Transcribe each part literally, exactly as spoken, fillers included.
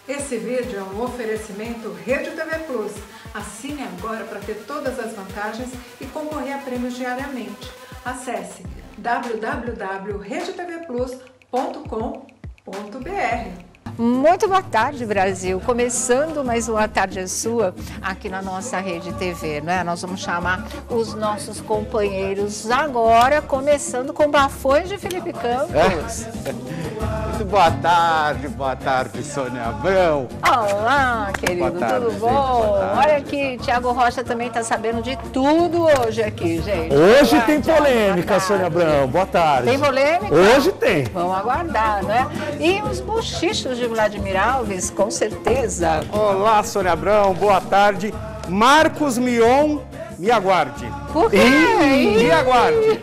Esse vídeo é um oferecimento Rede T V Plus. Assine agora para ter todas as vantagens e concorrer a prêmios diariamente. Acesse w w w ponto rede t v plus ponto com ponto b r. Muito boa tarde, Brasil. Começando mais uma Tarde é Sua aqui na nossa Rede T V, né? Nós vamos chamar os nossos companheiros agora, começando com Bafões de Felipe Campos. É. Muito boa tarde, boa tarde, Sônia Abrão. Olá, querido, boa tarde, tudo gente, bom? Olha aqui, Thiago Rocha também está sabendo de tudo hoje aqui, gente. Hoje Olá, tem Thiago, polêmica, Sônia Abrão. Boa tarde. Tem polêmica? Hoje tem. Vamos aguardar, né? E os bochichos de Vladimir Alves, com certeza. Olá, Sônia Abrão, boa tarde. Marcos Mion, me aguarde. Por quê? Me aguarde.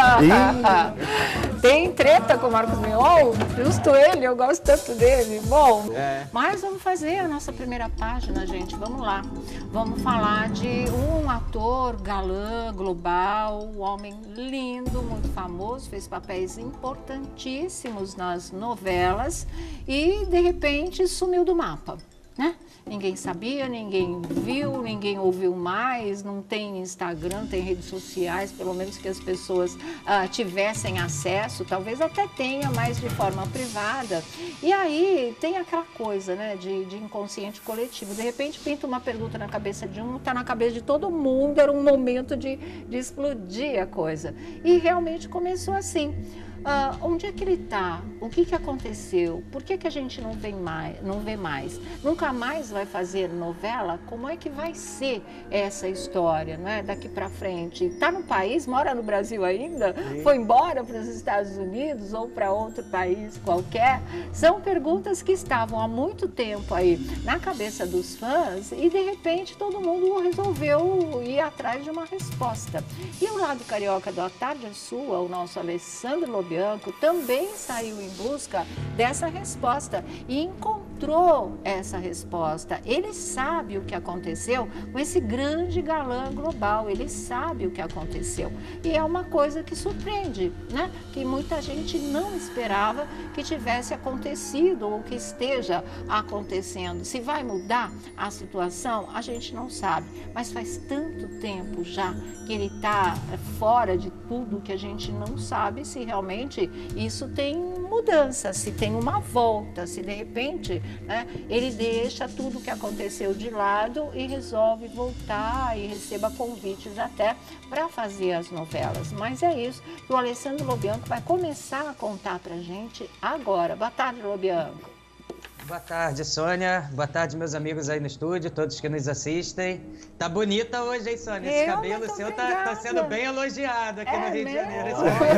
Tem treta com o Marcos Mion? Justo ele, eu gosto tanto dele. Bom, É. mas vamos fazer a nossa primeira página, gente. Vamos lá. Vamos falar de um ator galã, global, um homem lindo, muito famoso, fez papéis importantíssimos nas novelas e, de repente, sumiu do mapa, né? Ninguém sabia, ninguém viu, ninguém ouviu mais, não tem Instagram, não tem redes sociais, pelo menos que as pessoas ah, tivessem acesso, talvez até tenha, mas de forma privada. E aí tem aquela coisa, né, de, de inconsciente coletivo. De repente pinta uma pergunta na cabeça de um, está na cabeça de todo mundo, era um momento de, de explodir a coisa. E realmente começou assim. Uh, onde é que ele está? O que, que aconteceu? Por que, que a gente não vê mais, não vê mais? Nunca mais vai fazer novela? Como é que vai ser essa história, não é? Daqui para frente? Está no país? Mora no Brasil ainda? Sim. Foi embora para os Estados Unidos ou para outro país qualquer? São perguntas que estavam há muito tempo aí na cabeça dos fãs e de repente todo mundo resolveu ir atrás de uma resposta. E o lado carioca da Tarde é Sua, o nosso Alessandro Lobianco, também saiu em busca dessa resposta e encontrou essa resposta. Ele sabe o que aconteceu com esse grande galã global, ele sabe o que aconteceu. E é uma coisa que surpreende, né? Que muita gente não esperava que tivesse acontecido ou que esteja acontecendo. Se vai mudar a situação, a gente não sabe. Mas faz tanto tempo já que ele está fora de tudo que a gente não sabe se realmente isso tem mudança, se tem uma volta, se de repente, né, ele deixa tudo o que aconteceu de lado e resolve voltar e receba convites até para fazer as novelas. Mas é isso que o Alessandro Lobianco vai começar a contar para a gente agora. Boa tarde, Lobianco. Boa tarde, Sônia. Boa tarde, meus amigos aí no estúdio, todos que nos assistem. Tá bonita hoje, hein, Sônia? Esse Eu cabelo seu tá, tá sendo bem elogiado aqui É no Rio mesmo? de Janeiro.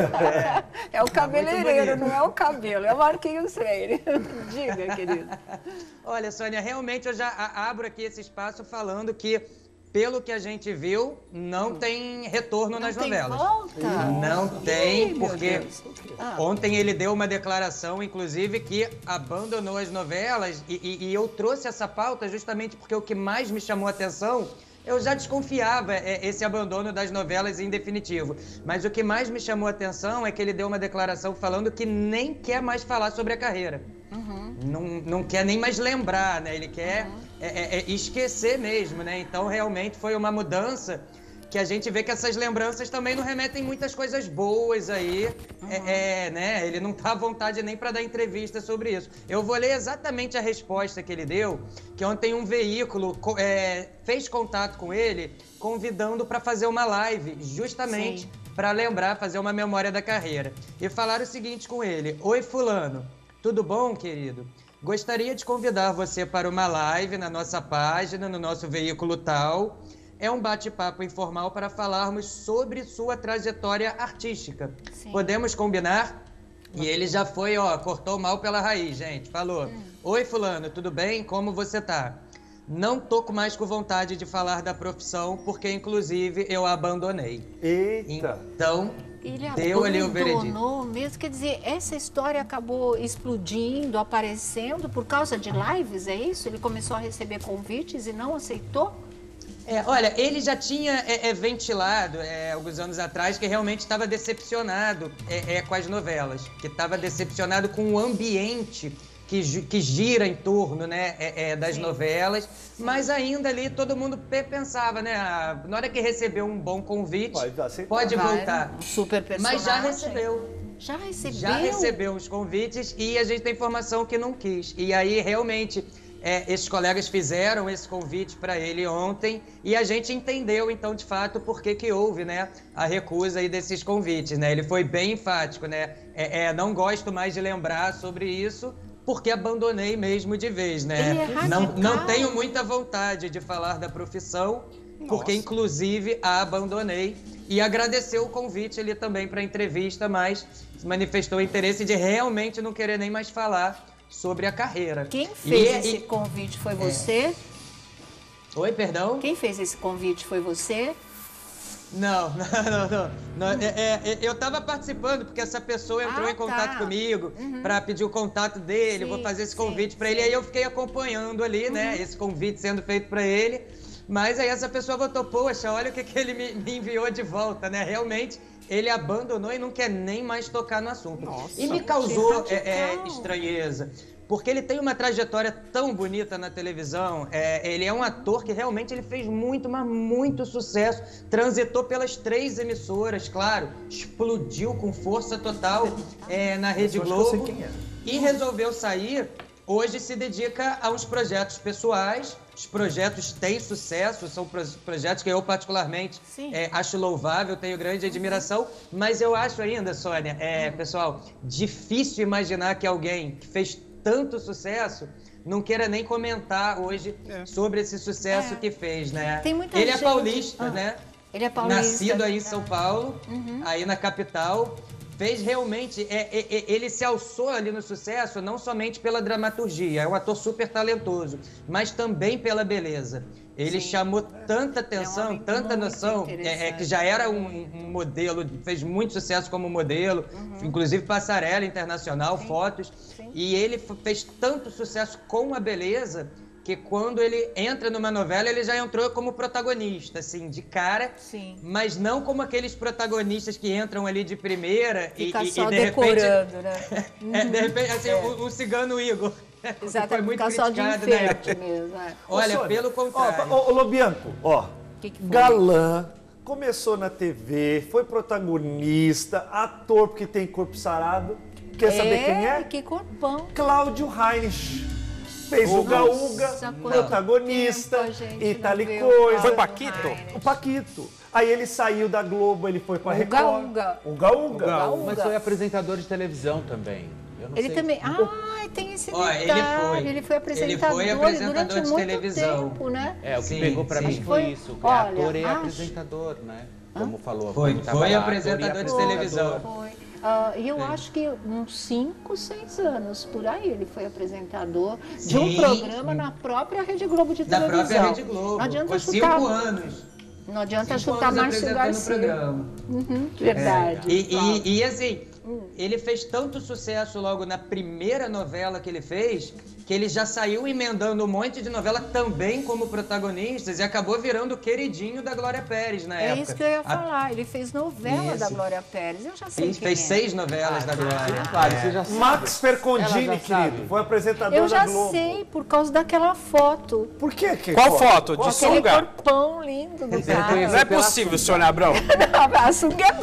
É, É o cabeleireiro, bonito. não é o cabelo, é o Marquinhos Freire. Diga, querido. Olha, Sônia, realmente eu já a- abro aqui esse espaço falando que, pelo que a gente viu, não tem retorno Não nas tem novelas. volta? Não tem, Ih, meu porque Deus. Ah. ontem ele deu uma declaração, inclusive, que abandonou as novelas e, e- e eu trouxe essa pauta justamente porque o que mais me chamou a atenção, eu já desconfiava é, esse abandono das novelas em definitivo, mas o que mais me chamou a atenção é que ele deu uma declaração falando que nem quer mais falar sobre a carreira. Uhum. Não, não quer nem mais lembrar, né? Ele quer é, é, é esquecer mesmo, né? Então, realmente, foi uma mudança que a gente vê que essas lembranças também não remetem muitas coisas boas aí. Uhum. É, é, né? Ele não tá à vontade nem para dar entrevista sobre isso. Eu vou ler exatamente a resposta que ele deu, que ontem um veículo é, fez contato com ele, convidando para fazer uma live, justamente para lembrar, fazer uma memória da carreira. E falaram o seguinte com ele: Oi, fulano. Tudo bom, querido? Gostaria de convidar você para uma live na nossa página, no nosso veículo tal. É um bate-papo informal para falarmos sobre sua trajetória artística. Sim. Podemos combinar? E ele já foi, ó, cortou mal pela raiz, gente. Falou: hum. Oi, fulano, tudo bem? Como você tá? Não tô mais com vontade de falar da profissão, porque, inclusive, eu a abandonei. Eita! Então... Ele Deu ali o veredito. abandonou mesmo, quer dizer, essa história acabou explodindo, aparecendo por causa de lives, é isso? Ele começou a receber convites e não aceitou? É, olha, ele já tinha é, é, ventilado é, alguns anos atrás que realmente estava decepcionado é, é, com as novelas, que estava decepcionado com o ambiente que, que gira em torno, né, é, é, das Sim. novelas, Sim. mas ainda ali todo mundo pensava, né, ah, na hora que recebeu um bom convite, pode, pode voltar. Um super personagem. Mas já recebeu. Já recebeu? Já recebeu os convites e a gente tem informação que não quis. E aí, realmente, é, esses colegas fizeram esse convite para ele ontem e a gente entendeu, então, de fato, por que que houve, né, a recusa aí desses convites, né? Ele foi bem enfático, né? É, é, não gosto mais de lembrar sobre isso, porque abandonei mesmo de vez, né? Ele é não, não tenho muita vontade de falar da profissão, porque, Nossa. inclusive, a abandonei. E agradeceu o convite ali também para a entrevista, mas manifestou interesse de realmente não querer nem mais falar sobre a carreira. Quem fez e, esse e... convite foi você? É. Oi, perdão? Quem fez esse convite foi você? Não, não, não. não. não é, é, eu estava participando porque essa pessoa entrou ah, em contato tá. comigo uhum. para pedir o contato dele, sim, vou fazer esse convite para ele. Aí eu fiquei acompanhando ali, uhum. né, esse convite sendo feito para ele. Mas aí essa pessoa votou, poxa, olha o que, que ele me, me enviou de volta, né? Realmente, ele abandonou e não quer nem mais tocar no assunto. Nossa, e me causou é, é, estranheza, porque ele tem uma trajetória tão bonita na televisão. É, ele é um ator que realmente ele fez muito, mas muito sucesso. Transitou pelas três emissoras, claro, explodiu com força total é, na Rede Globo e resolveu sair. Hoje se dedica a uns projetos pessoais. Os projetos têm sucesso, são projetos que eu particularmente é, acho louvável, tenho grande admiração, mas eu acho ainda, Sônia, é, pessoal, difícil imaginar que alguém que fez tanto sucesso não queira nem comentar hoje é. sobre esse sucesso é. que fez, né? Tem muita Ele gente... é paulista, ah, né? Ele é paulista. Nascido aí em São Paulo, uhum. aí na capital. Fez realmente, é, é, ele se alçou ali no sucesso não somente pela dramaturgia, é um ator super talentoso, mas também pela beleza. Ele Sim. chamou tanta atenção, é um tanta noção, é, é, que já era um, um modelo, fez muito sucesso como modelo, uhum. inclusive passarela internacional, Sim. fotos, Sim. e ele fez tanto sucesso com a beleza que quando ele entra numa novela, ele já entrou como protagonista, assim, de cara, Sim. mas não como aqueles protagonistas que entram ali de primeira Fica e, só e de decorando, repente... né? é, de repente, assim, é. o, o cigano Igor. Exato, foi muito fica só de criticado, enfeite né? mesmo. É. Olha, Ô, pelo contrário. Ó, ô, ô, Lobianco, ó, que que galã, começou na T V, foi protagonista, ator porque tem corpo sarado. Quer é, saber quem é? Que corpão. Cláudio Heinrich. Fez o Gaúga, protagonista, e tal e coisa. Foi Paquito? O Paquito. Aí ele saiu da Globo, ele foi pra o Record. Gaúga. O Gaúga. O Gaúga. Mas foi apresentador de televisão também. Eu não ele sei. também. Ah, tem esse Ó, detalhe. ele foi. Ele foi apresentador, ele foi apresentador durante de muito televisão. tempo, né? É, o que Sim, pegou pra sim. mim foi, foi isso. olha, é ator e acho... apresentador, né? Como Hã? falou. Foi, como foi lá, apresentador de foi, televisão. Foi. Uh, e eu Sim. acho que uns cinco, seis anos por aí ele foi apresentador Sim. de um programa na própria Rede Globo de televisão. Na própria Rede Globo. Não adianta foi chutar. Cinco anos. Não adianta cinco chutar anos Márcio Garcia. programa. Uhum, verdade. É. E, e, e assim, hum. ele fez tanto sucesso logo na primeira novela que ele fez, que ele já saiu emendando um monte de novela também como protagonistas e acabou virando o queridinho da Glória Pérez na é época. É isso que eu ia A... falar, ele fez novela isso. da Glória Pérez, eu já sei Ele quem fez é. seis novelas ah, da Glória. Claro, é. você já sabe. Max Fercondini, já querido, sabe. foi apresentador eu já da Globo. sei, por causa daquela foto. Por quê? Que Qual foto? De Aquele sunga? corpão lindo do cara. Não é possível, Sônia Abrão. Não, a sunga é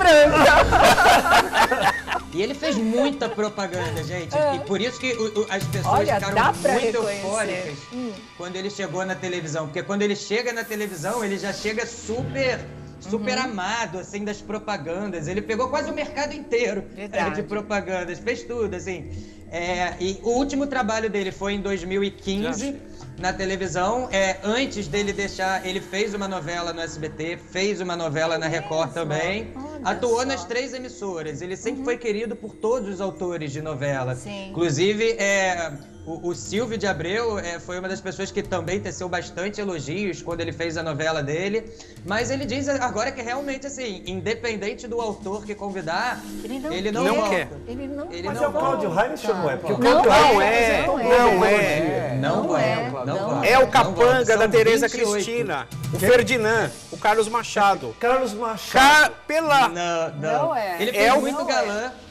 branca. E ele fez muita propaganda, gente. É. E por isso que o, o, as pessoas Olha, ficaram muito reconhecer. eufóricas hum. quando ele chegou na televisão. Porque quando ele chega na televisão, ele já chega super, super uhum. amado, assim, das propagandas. Ele pegou quase o mercado inteiro é, de propagandas. Fez tudo, assim. É, e o último trabalho dele foi em dois mil e quinze, na televisão. É, antes dele deixar, ele fez uma novela no S B T, fez uma novela na Record também. Atuou nas três emissoras. Ele sempre uhum. foi querido por todos os autores de novela. Sim. Inclusive, é, o, o Silvio de Abreu é, foi uma das pessoas que também teceu bastante elogios quando ele fez a novela dele. Mas ele diz agora que realmente, assim, independente do autor que convidar, ele não, ele não, não volta. quer. Ele não ele Mas não é o Cláudio Heinrich ou não é? Porque não, o não é, é, não não é. é. Não, não é. é. Não É o capanga da Tereza vinte e oito. Cristina, o Ferdinand, o Carlos Machado. Carlos Machado. Ca... Pela... Não, não. Não é. Ele fez É o- muito não galã.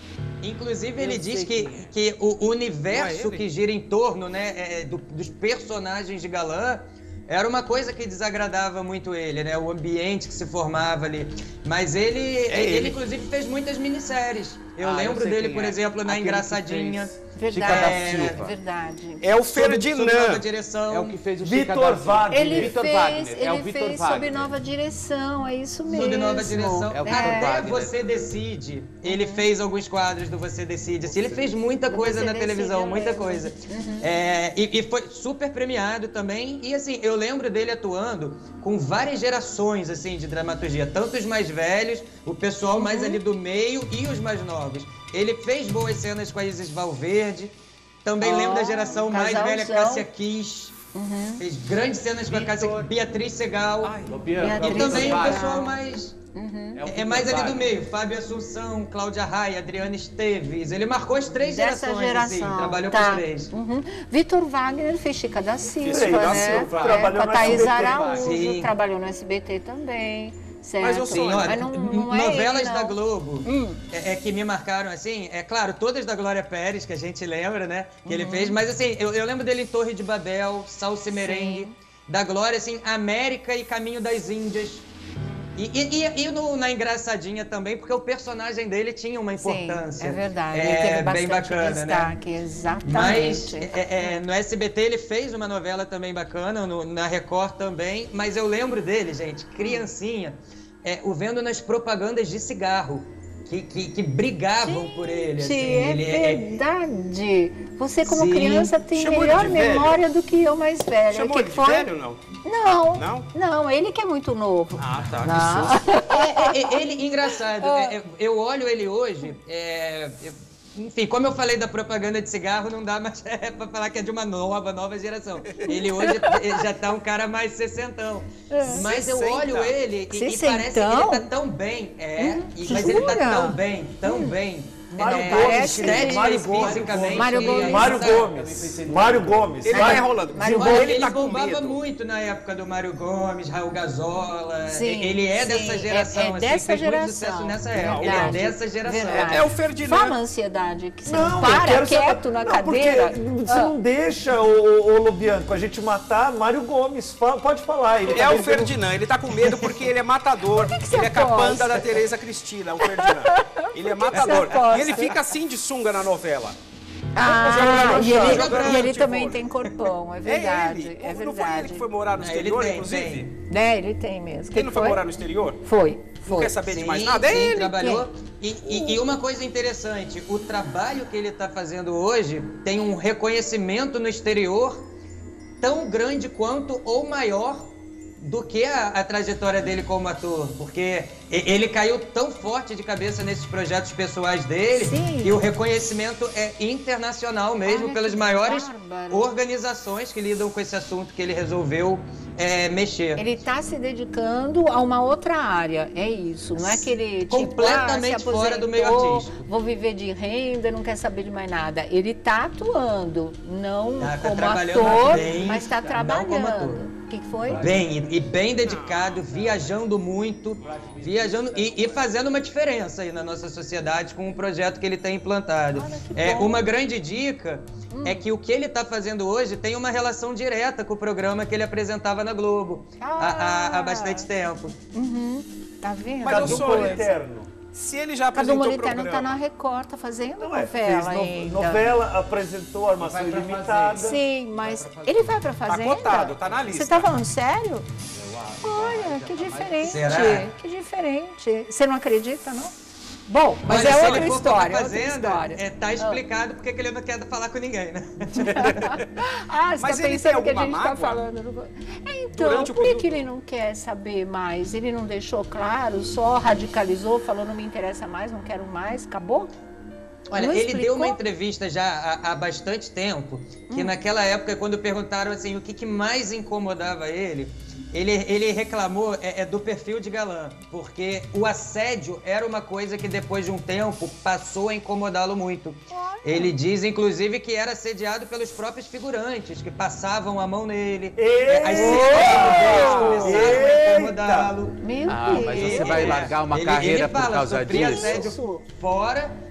Inclusive, ele Eu diz sei que, quem que o Não universo é ele? que gira em torno, né, é, do- dos personagens de galã era uma coisa que desagradava muito ele, né? O ambiente que se formava ali. Mas ele, ele, ele. inclusive, fez muitas minisséries. Eu Ah, eu lembro sei dele, quem por é. exemplo, na Aquele que Engraçadinha. fez Verdade. Chica da É, Silva. Verdade. É o Sob- sob nova Ferdinand. direção. É o que fez o Chica Vitor da Silva. Wagner. Ele Vitor fez, Wagner, é o ele Vitor fez sob Wagner. nova direção, é isso mesmo. Sob nova direção. É o Vitor Até Wagner. Você Decide. Ele fez alguns quadros do Você Decide. Assim, ele fez muita Do coisa Você na Decide, televisão, eu muita lembro. coisa. É, e, e foi super premiado também. E assim, eu lembro dele atuando com várias gerações assim de dramaturgia. Tanto os mais velhos, o pessoal mais ali do meio e os mais novos. Ele fez boas cenas com a Isis Valverde. Também Ó, lembro da geração mais velha, casalzão. Cássia Kiss. Fez grandes cenas com a Cássia Vitor. Beatriz Segal. Lobiano, E Beatriz também o Segal. pessoal mais... É, o É Vitor mais ali do Wagner. meio, Fábio Assunção, Cláudia Raia, Adriana Esteves. Ele marcou as três Dessa gerações, geração. assim, trabalhou tá. com as três. Uhum. Vitor Wagner fez Chica da Silva, Chica da né? Silva. É, Trabalhou com a no Thaís S B T. Araújo, Sim. trabalhou no S B T também. Certo? Mas eu Sim, sou- olha, Mas não, não é novelas ele, da não. Globo Hum. é, é que me marcaram, assim, é claro, todas da Glória Pérez, que a gente lembra, né, que Uhum. ele fez, mas assim, eu, eu lembro dele em Torre de Babel, Salsa e Merengue, da Glória, assim, América e Caminho das Índias. E, e, e- e no- na Engraçadinha também, porque o personagem dele tinha uma importância. Sim, é verdade. Ele É, teve bem bastante bacana, né? destaque, exatamente. Mas é, é, no S B T ele fez uma novela também bacana, no- na Record também, mas eu lembro dele, gente, criancinha, é, o vendo nas propagandas de cigarro, que, que, que brigavam por ele. Assim, é ele é- verdade. Você, como Sim. criança, tem Chamou ele melhor de velho? memória do que eu mais velha. Chamou que ele de foi... velho, não? Não, Não? não, ele que é muito novo. Ah, tá. Que Não. susto. É, é, ele, engraçado, é, é, eu olho ele hoje, é, eu- enfim, como eu falei da propaganda de cigarro, não dá mais é, pra falar que é de uma nova, nova geração. Ele hoje ele já tá um cara mais sessentão. Mas eu Sessenta. olho ele e, e Sessentão? parece que ele tá tão bem, é, e- mas ele tá jura? tão bem, tão bem. Mário é, Gomes, estética Mário e Gomes, fisicamente. Mário Gomes. Mário sabe? Gomes. Mário Gomes. Ele Vai. vai rolando. Mário Olha, Gomes, ele, ele tá com bombava medo. muito na época do Mário Gomes, Raul Gazola. Sim, ele é sim, dessa é- geração, é assim, dessa fez geração. muito sucesso nessa época. Ele é Verdade, dessa geração. verdade. É o Ferdinand. Fala a ansiedade, que você não, eu para quero saber- quieto na não, cadeira. Porque você Ah. não deixa, ô, ô, ô Lobianco, a gente matar Mário Gomes. Fala- pode falar. Ele É tá o vendendo- Ferdinand, ele tá com medo porque ele é matador. que que você ele é aposta? capanga da Tereza Cristina, o Ferdinand. Ele é matador. aposta? E ele fica assim de sunga na novela. Ah, e ele, Jogador e ele de também vôlei. tem corpão, é É verdade. ele. É Não foi ele verdade. que foi morar no É, exterior, ele tem, inclusive? É, ele tem mesmo. Ele não foi morar no exterior? Foi, Não foi. quer saber de Sim, mais nada? É sim, ele. trabalhou. E, e- e uma coisa interessante, o trabalho que ele está fazendo hoje tem um reconhecimento no exterior tão grande quanto ou maior do que a, a trajetória dele como ator, porque e- ele caiu tão forte de cabeça nesses projetos pessoais dele Sim. que o reconhecimento é internacional mesmo Olha pelas que maiores bárbaro. organizações que lidam com esse assunto que ele resolveu é, mexer. Ele está se dedicando a uma outra área, é isso. Não é que ele tipo, Completamente ah, se fora do meio aposentou, artístico. Vou viver de renda, não quer saber de mais nada. Ele está atuando, não Tá, tá como trabalhando ator, bem, mas está tá, não como ator. trabalhando. O que que foi? Bem, e, e bem dedicado, viajando muito, viajando e, e fazendo uma diferença aí na nossa sociedade com o projeto que ele tem implantado. Olha que É, bom. uma grande dica é que o que ele está fazendo hoje tem uma relação direta com o programa que ele apresentava na Globo há, há- há bastante tempo. Uhum. Tá vendo? Mas eu Cadu sou Moliterno. Se ele já Cadu apresentou o Moliterno programa... tá na Record, tá fazendo Não é, novela fez no- ainda. novela, apresentou Armação Vai pra Ilimitada. Sim, mas ele vai pra Fazenda? cotado, tá na lista. Você tá falando sério? Olha, que diferente. Será? Que diferente. Você não acredita, não? Bom, mas Olha, é se outra ele for história, pra outra Fazenda, história. é, tá explicado porque que ele não quer falar com ninguém, né? Ah, você Mas tá ele pensando tem que a alguma gente tá mágoa? falando. no- É, então, Durante o por que, período- que ele não quer saber mais? Ele não deixou claro, só radicalizou, falou não me interessa mais, não quero mais, acabou? Olha, Não ele explicou? deu uma entrevista já há, há bastante tempo, que Hum. naquela época, quando perguntaram assim, o que, que mais incomodava ele, ele, ele reclamou é, é do perfil de galã, porque o assédio era uma coisa que depois de um tempo passou a incomodá-lo muito. Ele diz, inclusive, que era assediado pelos próprios figurantes, que passavam a mão nele. É, As cenas do beijo começaram a incomodá-lo. Meu Ah, Deus. mas você vai largar uma Ele- carreira ele por fala, causa sofri disso? assédio fora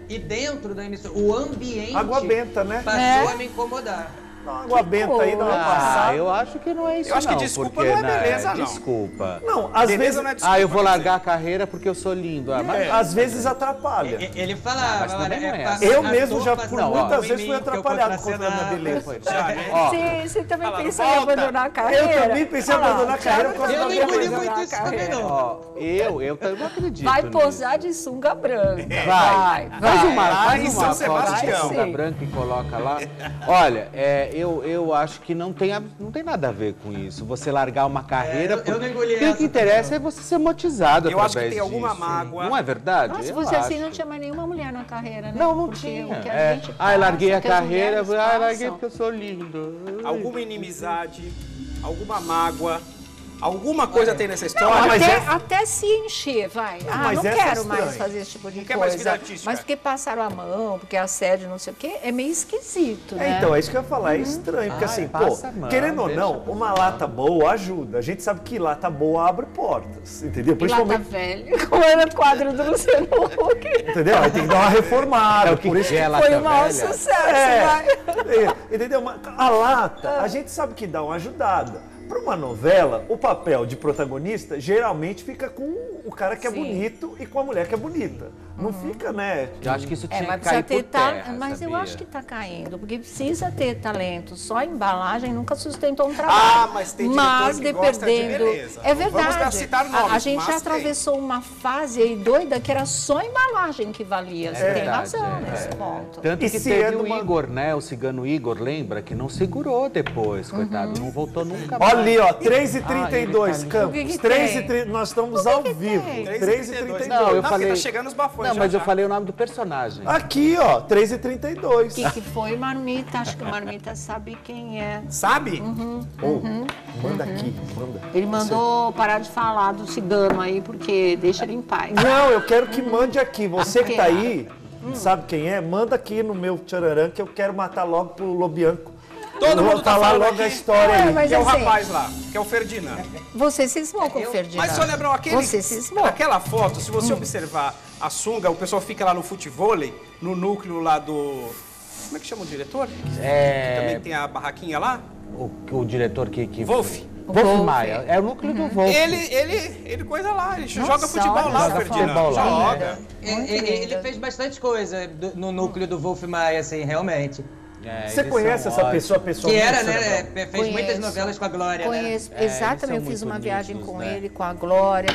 E dentro da emissora, o ambiente Água benta, né? passou É. a me incomodar. Dá uma água benta aí, dá uma Ah, passada. Ah, eu acho que não é isso Eu acho que não, desculpa porque, não é né, beleza, não. Desculpa. Não, às Beleza vezes, não é desculpa, Ah, eu vou quer largar a carreira porque eu sou lindo. Ah, mas... às vezes atrapalha. E- Ele Ah, falava, mas também não é pa- assim. Eu ator mesmo já, passa por Não, ó, muitas em vezes, mim, fui que eu atrapalhado com a minha contracenava. beleza. Já, né? Ó, Sim, você também Fala, pensou em volta. abandonar a carreira. Eu também pensei em Olha lá, abandonar a carreira por causa Eu da não minha engoli beleza. muito isso também, não. ó, eu, eu também não acredito. Vai nisso. posar de sunga branca. Vai. Vai, vai. Faz uma, Lá faz em uma São foto Sebastião. de sunga branca e coloca lá. Olha, é, eu, eu acho que não tem, a- não tem nada a ver com isso. Você largar uma carreira... É, eu- eu por- não engoli porque o essa que interessa também, é você ser monetizado Eu acho que através tem alguma disso. mágoa. Não é verdade? Nossa, se Eu fosse assim, acho. não tinha mais nenhuma mulher na carreira, né? Não, não Porque tinha. o que a É. gente Ah, eu larguei passa, a que as carreira, mulheres ah, eu larguei passam. porque eu sou lindo. Alguma inimizade, alguma mágoa, alguma coisa tem nessa história. Não, mas até, é- até se encher, vai. Ah, mas não essa é quero mais estranho. fazer esse tipo de Não quer mais coisa. vida artística. Mas porque passaram a mão, porque assédio, não sei o quê, é meio esquisito, É, né? então, é isso que eu ia falar, é estranho, porque Ah, assim, passa pô, a mão, querendo ou deixa não, uma lata boa ajuda. A gente sabe que lata boa abre portas, entendeu? E lá tá Principalmente, velho, como era o quadro do Luciano Huck. entendeu? Aí tem que dar uma reformada, É o que por isso que é que... lata Foi o maior velha? sucesso, É, vai. é, entendeu? Mas a lata, a gente sabe que dá uma ajudada. Para uma novela, o papel de protagonista geralmente fica com o cara que é Sim. bonito e com a mulher que é bonita. Não fica, né? Eu acho que isso É, tinha mas que cair precisa ter por ta- terra, Mas eu sabia? acho que tá caindo, porque precisa ter talento. Só a embalagem nunca sustentou um trabalho. Ah, mas tem diretor Mas que gosta de dependendo. beleza. É Não vamos verdade. dar- citar A- nomes, a, gente mas já tem. atravessou uma fase aí doida que era só a embalagem que valia. Você tem verdade, razão é, nesse é. ponto. Tanto E que se teve é o numa- Igor, né? O cigano Igor, lembra? Que não segurou depois, coitado. Não voltou nunca mais. Olha ali, ó, três e trinta e dois, Ah, ele tá ali. Campos. O que que três e tem? trinta, nós estamos O que ao que vivo. tem? três e trinta e dois. Não, eu Não, falei- porque tá chegando os bafões. Não, já, mas eu já. falei o nome do personagem. Aqui, ó, três e trinta e dois. O que, que foi, Marmita? Acho que o Marmita sabe quem é. Sabe? Ô, manda aqui, manda. Ele mandou parar de falar do cigano aí, porque deixa ele em paz. Não, eu quero que mande aqui. Você que tá Ok. aí, sabe quem é? Manda aqui no meu tchararã que eu quero matar logo pro Lobianco. Todo Eu vou mundo tá falar falando logo aqui. a história É, aí. mas Que é o assim, rapaz lá, que é o Ferdinand. Você cismou com o Ferdinand. Mas, seu Lebrão, aquele, Você cismou. aquela foto, se você observar a sunga, o pessoal fica lá no futevôlei, no núcleo lá do... Como é que chama o diretor? É. Também tem a barraquinha lá? O, o diretor que. que... Wolf. Wolf Wolf. Maia. É o núcleo do Wolf. Ele, ele, ele coisa lá, ele Nossa, joga futebol olha lá, só. o Ferdinand. Futebol lá, Joga. né? É, Muito é, ele linda. fez bastante coisa do- no núcleo do Wolf Maia, assim, realmente. É, Você eles conhece são essa ótimos. pessoa Que pessoalmente? era, seu né? Lebrão? Fez muitas Conheço. novelas com a Glória, né? Conheço, É, eles exatamente, são eu fiz muito uma viagem nítidos, com né? ele, com a Glória.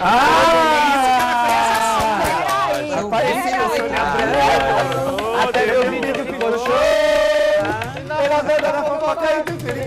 Ah! Peraí, Apareceu, seu peraí. Lebrão. Até meu menino ficou show. Pela venda da fofoca aí.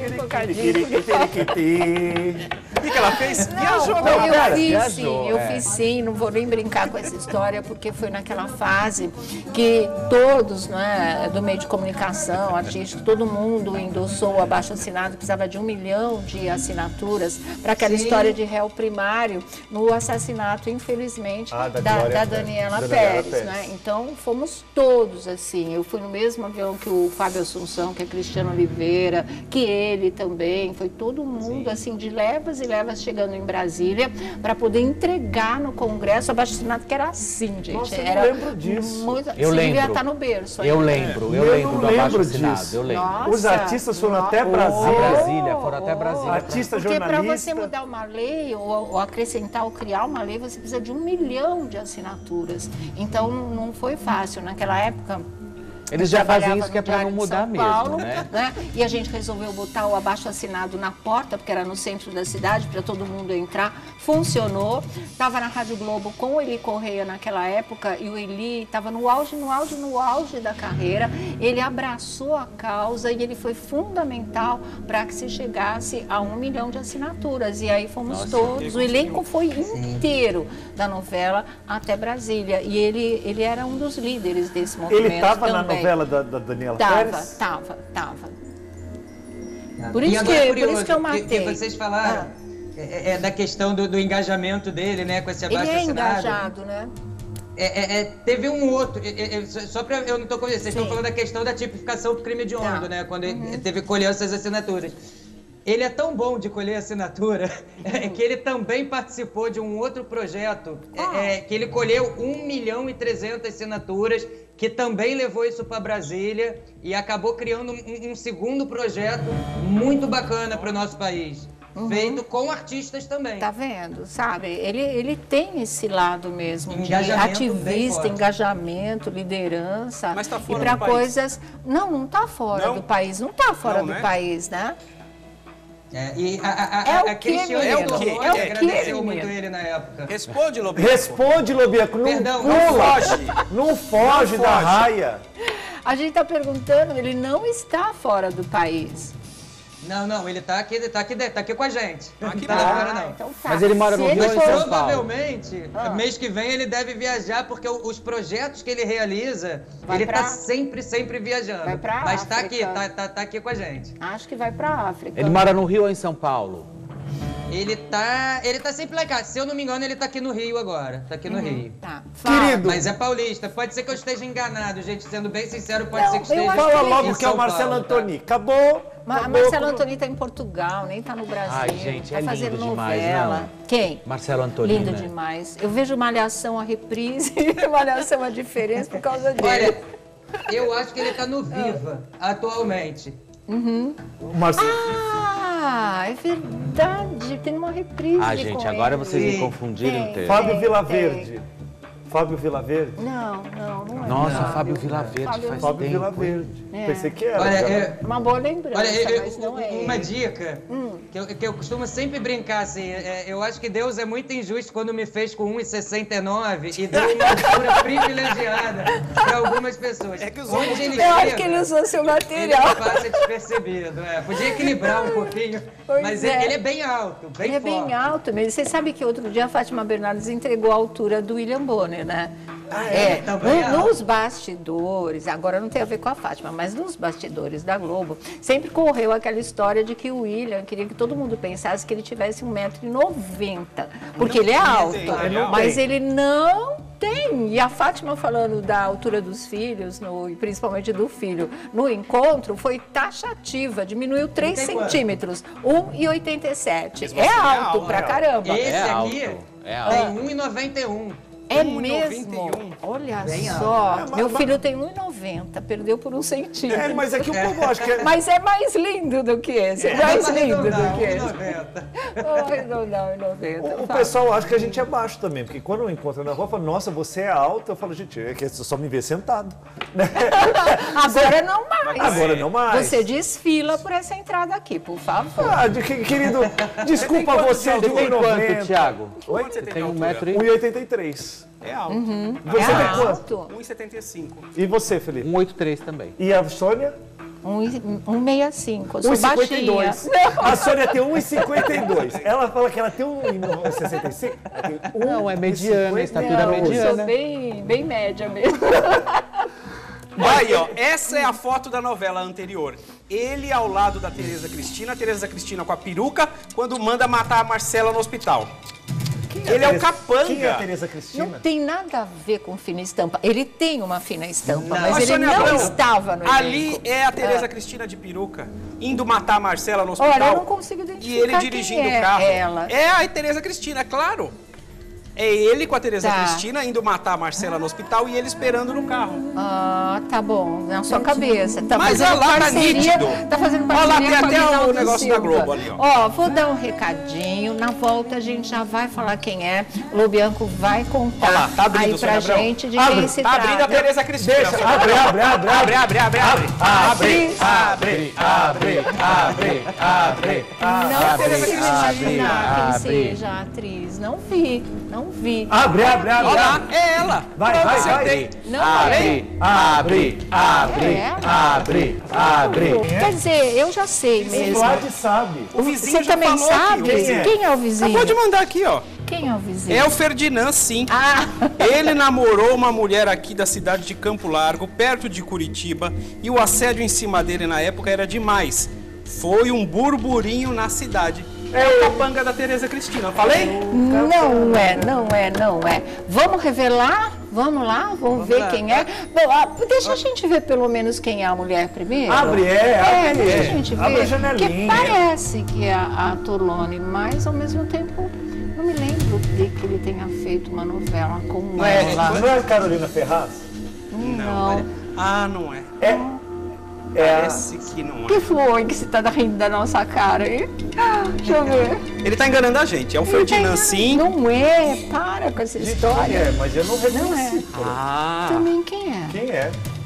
O que, que ela fez? Viajou, Não, né? eu Cara, fiz viajou, sim, eu é. fiz sim, não vou nem brincar com essa história, porque foi naquela fase que todos, né, do meio de comunicação, artistas, todo mundo endossou o abaixo-assinado, precisava de um milhão de assinaturas para aquela Sim. história de réu primário no assassinato, infelizmente, Ah, da da, Glória da Pérez. Daniela Da Daniela Pérez, Pérez. né? Então fomos todos assim. Eu fui no mesmo avião que o Fábio Assunção, que é Cristiano Oliveira, que ele também. Foi todo mundo assim de levas e levas chegando em Brasília para poder entregar no Congresso o abaixo-assinado, que era assim, gente. Nossa, eu não era lembro disso. Muito... Eu Você devia lembro. estar no berço. Eu ainda. lembro, eu Eu lembro não do lembro abaixo-assinado, disso. eu lembro. Nossa, Os artistas foram até no- Brasília. A Brasília, foram até Brasília. Artista, Porque para jornalista. você mudar uma lei, ou, ou acrescentar ou criar uma lei, você precisa de um milhão de assinaturas. Então não, não foi fácil. Naquela época. Eles eu já fazem trabalhava isso que é no pra não Diário de mudar São mesmo, Paulo, né? E a gente resolveu botar o abaixo-assinado na porta, porque era no centro da cidade, para todo mundo entrar. Funcionou. Estava na Rádio Globo com o Eli Correia naquela época, e o Eli estava no auge, no auge, no auge da carreira. Ele abraçou a causa e ele foi fundamental para que se chegasse a um milhão de assinaturas. E aí fomos Nossa, todos. O elenco foi inteiro da novela até Brasília. E ele, ele era um dos líderes desse movimento. Ele estava na também. novela da, da Daniela Tava, Pérez? tava, tava. Por E isso agora, que- por curioso, isso que eu matei. Que, vocês falaram é, é da questão do, do engajamento dele, né, com esse Ele é abaixo-assinado. engajado, né? É, é, é, teve um outro, é, é, só para eu não tô com vocês, vocês Sim. estão falando da questão da tipificação por crime hediondo, Tá. né? Quando ele teve colher essas assinaturas. Ele é tão bom de colher assinatura é, que ele também participou de um outro projeto, é, Ah. é, que ele colheu um milhão e trezentas assinaturas, que também levou isso para Brasília e acabou criando um, um segundo projeto muito bacana para o nosso país. Uhum. Feito com artistas também. Tá vendo, sabe? Ele, ele tem esse lado mesmo de Engajamento bem ativista, forte. engajamento, liderança. Mas tá fora e para do país. coisas. Não, não tá fora Não? do país. Não tá fora Não, do né? país, né? É, e a, a, a, É o a quê, Cristiane menino? Torlone É o quê? agradeceu É. muito ele na época. Responde, Lobianco. Responde, Lobianco, não Perdão, pula, não foge. não foge Não da foge. raia. A gente tá perguntando, ele não está fora do país. Não, não, ele tá aqui, tá aqui, tá aqui com a gente. Aqui não tá não. fora, não. Então tá. Mas ele mora no Se Rio ou em for- São Paulo? Provavelmente, Ah. mês que vem ele deve viajar, porque o- os projetos que ele realiza, Vai ele pra- tá sempre, sempre viajando. Vai pra Mas tá África. aqui, tá, tá, tá aqui com a gente. Acho que vai pra África. Ele mora no Rio ou em São Paulo? Ele tá, ele tá sempre lá em casa. Se eu não me engano, ele tá aqui no Rio agora. Tá aqui no Rio. Tá. Fala. Querido. Mas é paulista. Pode ser que eu esteja enganado, gente. Sendo bem sincero, pode Não, ser que eu esteja acho Fala que logo em que é o São Marcelo Paulo, tá? Antoni. Acabou. Ma acabou. Marcelo Antoni tá em Portugal, nem tá no Brasil. Ai, gente, tá é fazendo lindo demais, novela. não? Quem? Marcelo Antoni, Lindo né? demais. Eu vejo Malhação a reprise, Malhação a diferença por causa dele. Olha, eu acho que ele tá no Viva, atualmente. O Marcelo. Ah, é verdade. Tem uma reprise Ah, com gente, agora ele. vocês me Sim. confundiram Tem. inteiro. Fábio tem, Vilaverde. Fábio Vilaverde? Não, não, não é. Nossa, Fábio. Fábio Vilaverde Fábio- faz Fábio tempo. Vilaverde. É. Pensei que era. Olha, já. é, Uma boa lembrança, Olha, eu- mas não é uma ele. dica que, eu, que eu costumo sempre brincar assim, é, eu acho que Deus é muito injusto quando me fez com um e sessenta e nove e deu uma altura privilegiada para algumas pessoas. É que usou Onde muito ele bem. Eu acho chega, que ele usou seu ele material. não passa despercebido. É. Podia equilibrar um pouquinho, Pois mas é. ele, ele é bem alto, bem Ele é forte. bem alto mesmo. Você sabe que outro dia a Fátima Bernardes entregou a altura do William Bonner, né? Ah, é? Também é no- alto. nos bastidores, agora não tem a ver com a Fátima, mas nos bastidores da Globo, sempre correu aquela história de que o William queria que todo mundo pensasse que ele tivesse um metro e noventa, porque ele é alto, ele não mas tem. ele não tem. E a Fátima falando da altura dos filhos, no, e principalmente do filho, no encontro, foi taxativa, diminuiu três tem quanto? centímetros, um e oitenta e sete. Mesmo É assim, é alto alto, pra é alto. caramba. Esse É aqui alto, é alto. tem um e noventa e um. É um e mesmo? noventa e um. Olha Bem só, alto. meu É, mas- filho tem um e noventa, perdeu por um centímetro. É, mas aqui o povo acha que é. Mas é mais lindo do que esse, é mais Dá pra lindo arredondar, do que um e esse. noventa. Oh, arredondar um e noventa. O, o Fala. pessoal acha que a gente é baixo também, porque quando eu encontro na rua, fala, nossa, você é alto. Eu falo, gente, é que você só me vê sentado. Agora não mais. Agora não mais. Você desfila por essa entrada aqui, por favor. Ah, de, que- querido, desculpa você de Você tem quanto, um e noventa. Thiago? Oi? Quanto você tem Tem de um altura? metro e... um e oitenta e três. É alto. Você é tem quanto? alto. um e setenta e cinco. E você, Felipe? um oitenta e três também. E a Sônia? Um, e- um sessenta e cinco, eu um sou e cinquenta e baixinha. dois. A Sônia tem um e cinquenta e dois. Ela fala que ela tem um e sessenta e cinco. Ela tem um Não, é mediana, e cinquenta e estatura Não, eu mediana. sou bem, bem média mesmo. Aí, ó, essa é a foto da novela anterior. Ele ao lado da Tereza Cristina, a Tereza Cristina com a peruca, quando manda matar a Marcela no hospital. Ele é o capanga. Quem é a Tereza Não Cristina? tem nada a ver com fina estampa. Ele tem uma fina estampa, Não. mas Mas, ele Sônia não Abrão, estava no Ali elenco. é a Tereza Cristina de peruca, indo matar a Marcela no hospital. Olha, eu não consigo identificar E ele quem dirigindo é o carro. ela. É a Tereza Cristina, é claro. É ele com a Tereza Tá. Cristina indo matar a Marcela no hospital e ele esperando no carro. Ah, tá bom, na sua cabeça. Tá Mas fazendo olha lá, tá parceria, nítido. tá fazendo Olha lá, parceria tem com a até o Guinaldo negócio da Silva. Globo ali, ó. Ó, vou dar um recadinho. Na volta a gente já vai falar quem é. O Lobianco vai contar Olha lá, tá abrindo, aí pra Sônia Abrão. gente de Abre, quem se Tá abrindo a trata. Tereza Cristina. Deixa, abre, abre, abre, Abre, abre, abre, abre. Abre, Abre, abre, abre, abre. Não Abre, consigo imaginar abre, quem abre. seja a atriz. Não vi, não vi. Abre, abre, abre. Olha lá, abre. é ela. Vai, Pronto, vai, acertei. Não Abre, abre, abre, É? abre, abre. Quer dizer, eu já sei O mesmo. Vlad sabe. O vizinho Você já também falou sabe? aqui, o vizinho. Quem é o vizinho? Pode mandar aqui, ó. Quem é o vizinho? É o Ferdinand, sim. Ah, Ele namorou uma mulher aqui da cidade de Campo Largo, perto de Curitiba, e o assédio em cima dele na época era demais. Foi um burburinho na cidade. É o capanga da Tereza Cristina, falei? não é, não é, não é. Vamos revelar? Vamos lá, vamos, ver lá. quem é. Bom, ah, deixa a gente ver pelo menos quem é a mulher primeiro. Abre, é, É, abre. deixa a gente ver. Abre a Porque janelinha. parece que é a, a Torlone, mas ao mesmo tempo não me lembro de que ele tenha feito uma novela com Não é, ela. não é a Carolina Ferraz? Não. Olha. Ah, não é. É. É. Parece que não O que é. foi que você tá rindo da nossa cara aí? Ah, deixa eu ver. Ele tá enganando a gente. É o Ferdinand, sim. Não é, para com essa história. É, mas eu não Não é. reconheci. pô. Ah, Também quem é? Quem é?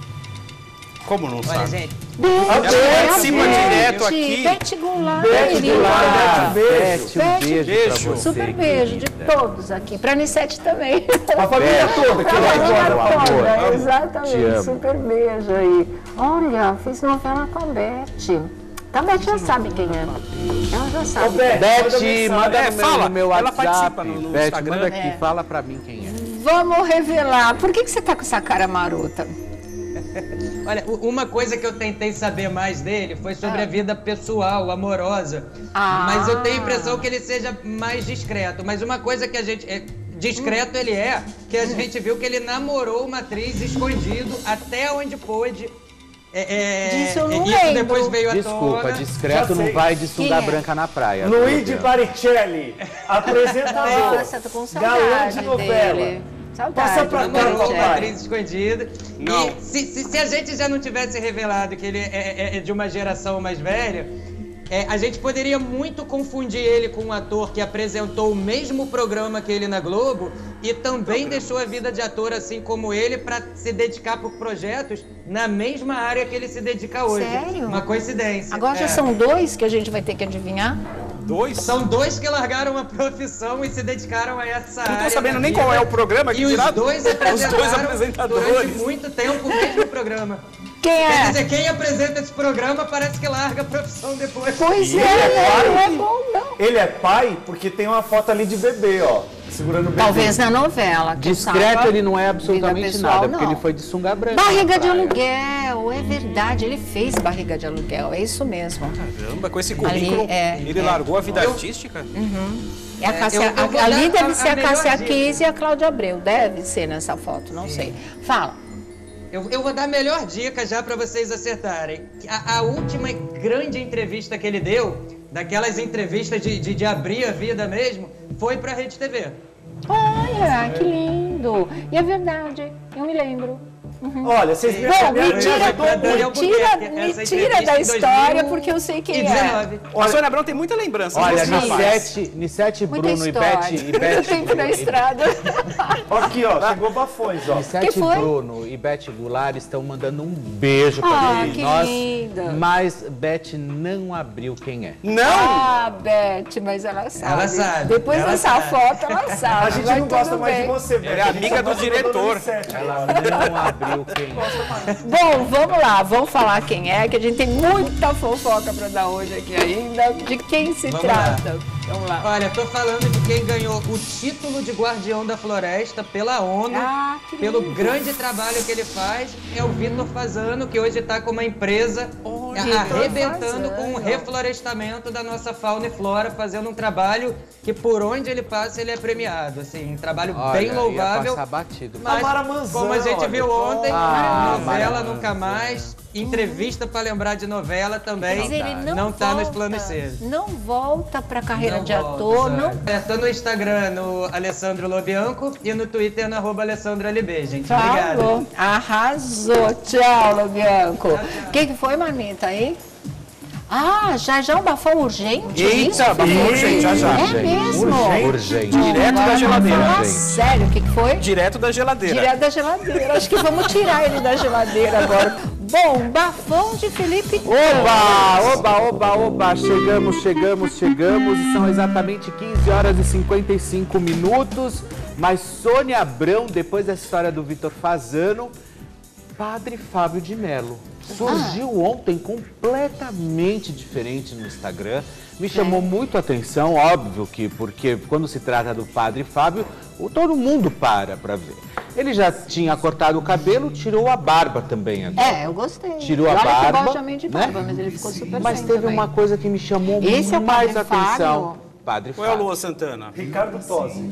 como não Olha, sabe? gente, Beth, Ela participa direto aqui. Beth Goulart, Beth querida. Goulart, Beth, Beth, um Beth, beijo, beijo. pra você, Super beijo de querida. todos aqui. Pra Anissete também. A família toda que Pra vai família embora. toda, amor. Te exatamente. amo. Super beijo aí. Olha, fiz novela com a Beth. Então a Beth já sabe quem é. Ela já Ô, sabe. Beth, Beth, manda É, no meu, fala. no meu Ela WhatsApp. participa no- no Beth, Instagram. manda aqui, É. fala pra mim quem é. Vamos revelar. Por que, que você tá com essa cara marota? olha, u- uma coisa que eu tentei saber mais dele foi sobre a vida pessoal, amorosa. Ah. Mas eu tenho a impressão que ele seja mais discreto. Mas uma coisa que a gente. é, discreto ele é, que a gente viu que ele namorou uma atriz escondido até onde pôde. É, é, Disso eu não isso lembro. depois veio à Desculpa, tona. discreto Já não sei. vai de sunga Quem é? branca na praia. Luigi Fabiano. Baricelli, apresentador, Nossa, tô com saudade galã de novela. dele. Saudade. Passa pra cá, Namorou uma papai. atriz escondida. Não. E se, se, se a gente já não tivesse revelado que ele é, é- é de uma geração mais velha, é, a gente poderia muito confundir ele com um ator que apresentou o mesmo programa que ele na Globo e também deixou a vida de ator assim como ele para se dedicar por projetos na mesma área que ele se dedica hoje. Sério? Uma coincidência. Agora já É. são dois que a gente vai ter que adivinhar? Dois? São dois que largaram a profissão e se dedicaram a essa área. Não tô sabendo da nem vida. qual é o programa que E os dirá- dois os apresentaram dois apresentadores. durante muito tempo o mesmo programa. Quem Quer é? dizer, quem apresenta esse programa parece que larga a profissão depois. Pois E é, ele é pai. não é bom não. Ele é pai porque tem uma foto ali de bebê, ó, segurando o bebê. Talvez na novela. quem Discreto sabe, ele não é vida absolutamente pessoal, nada, porque não. ele foi de sunga branca. Barriga na de praia. aluguel, é verdade, ele fez barriga de aluguel, é isso mesmo. Caramba, com esse currículo, Ali, é, ele é. largou a vida artística? É a Cássia, eu- eu vou a- ali dar deve a- ser a a Cássia melhor dica. Kiss e a Cláudia Abreu, deve ser nessa foto, não sei. Fala. Eu, eu vou dar a melhor dica já pra vocês acertarem. A, a última grande entrevista que ele deu, daquelas entrevistas de, de, de abrir a vida mesmo, foi pra Rede T V. Olha, que lindo. E é verdade, eu me lembro. Olha, vocês viram Bom, a minha me tira, Foi pra Daniel me tira, Albuquerque, me essa tira entrevista da em história, porque eu sei quem é. dois mil e dezenove. A Sônia Abrão tem muita lembrança. Olha, desse rapaz. Nissete, Nissete Muita Bruno e história. Beth, e Muito Beth tempo na e- estrada. Aqui, ó, chegou bafões, ó. Nissete Que foi? Bruno e Beth Goulart estão mandando um beijo pra Ah, todos que nós. linda. Mas Beth não abriu quem é. Não! Ah, Beth, mas ela sabe. Ela sabe, Depois ela dessa sabe. foto, ela sabe. A gente Vai não gosta tudo mais bem. de você, Beth. Ela é A gente amiga só do gosta diretor. Dona Nicete. Ela não abriu quem é. Bom, vamos lá, vamos falar quem é, que a gente tem muita fofoca pra dar hoje aqui ainda. De quem se Vamos trata? Vamos lá. Olha, tô falando de quem ganhou o título de Guardião da Floresta pela ONU, Ah, que pelo lindo. grande trabalho que ele faz, é o Vitor Fazano, que hoje está com uma empresa Vitor arrebentando com o Fazano. reflorestamento da nossa fauna e flora, fazendo um trabalho que por onde ele passa ele é premiado, assim, um trabalho Olha, bem ia louvável. passar batido. Mas, Mara Manzan, como a gente olha, viu ontem, Ah, novela Mara Nunca Mais, entrevista para lembrar de novela também, Mas ele não, não tá nos volta, planos C. Não volta pra carreira Não de volta, ator, sabe? não. É, tô no Instagram, no Alessandro Lobianco, e no Twitter, no arroba Alessandro L B, gente. Obrigado. Falou. Arrasou. Tchau, Lobianco. O que, que foi, Manita, aí? Ah, já já um bafão urgente? Eita, isso? bafão urgente, já já. É mesmo? Urgente. Direto da Agora geladeira. vamos falar gente. sério, o que, que foi? Direto da geladeira. Direto da geladeira. Acho que vamos tirar ele da geladeira agora. Bom, bafão de Felipe Oba, oba, oba, oba, chegamos, chegamos, chegamos, e são exatamente quinze horas e cinquenta e cinco minutos, mas Sônia Abrão, depois dessa história do Vitor Fazano, Padre Fábio de Mello, surgiu ontem completamente diferente no Instagram, me chamou muito a atenção, óbvio que, porque quando se trata do Padre Fábio, o- todo mundo para para ver. Ele já tinha cortado o cabelo, tirou a barba também agora. É, eu gostei. Tirou a Olha barba, que gosto também de né? barba, mas ele ficou super Mas bem teve também. uma coisa que me chamou Esse é o mais Padre atenção. Fábio? Padre Qual é o Fábio. Lua Santana? Ricardo Tosi.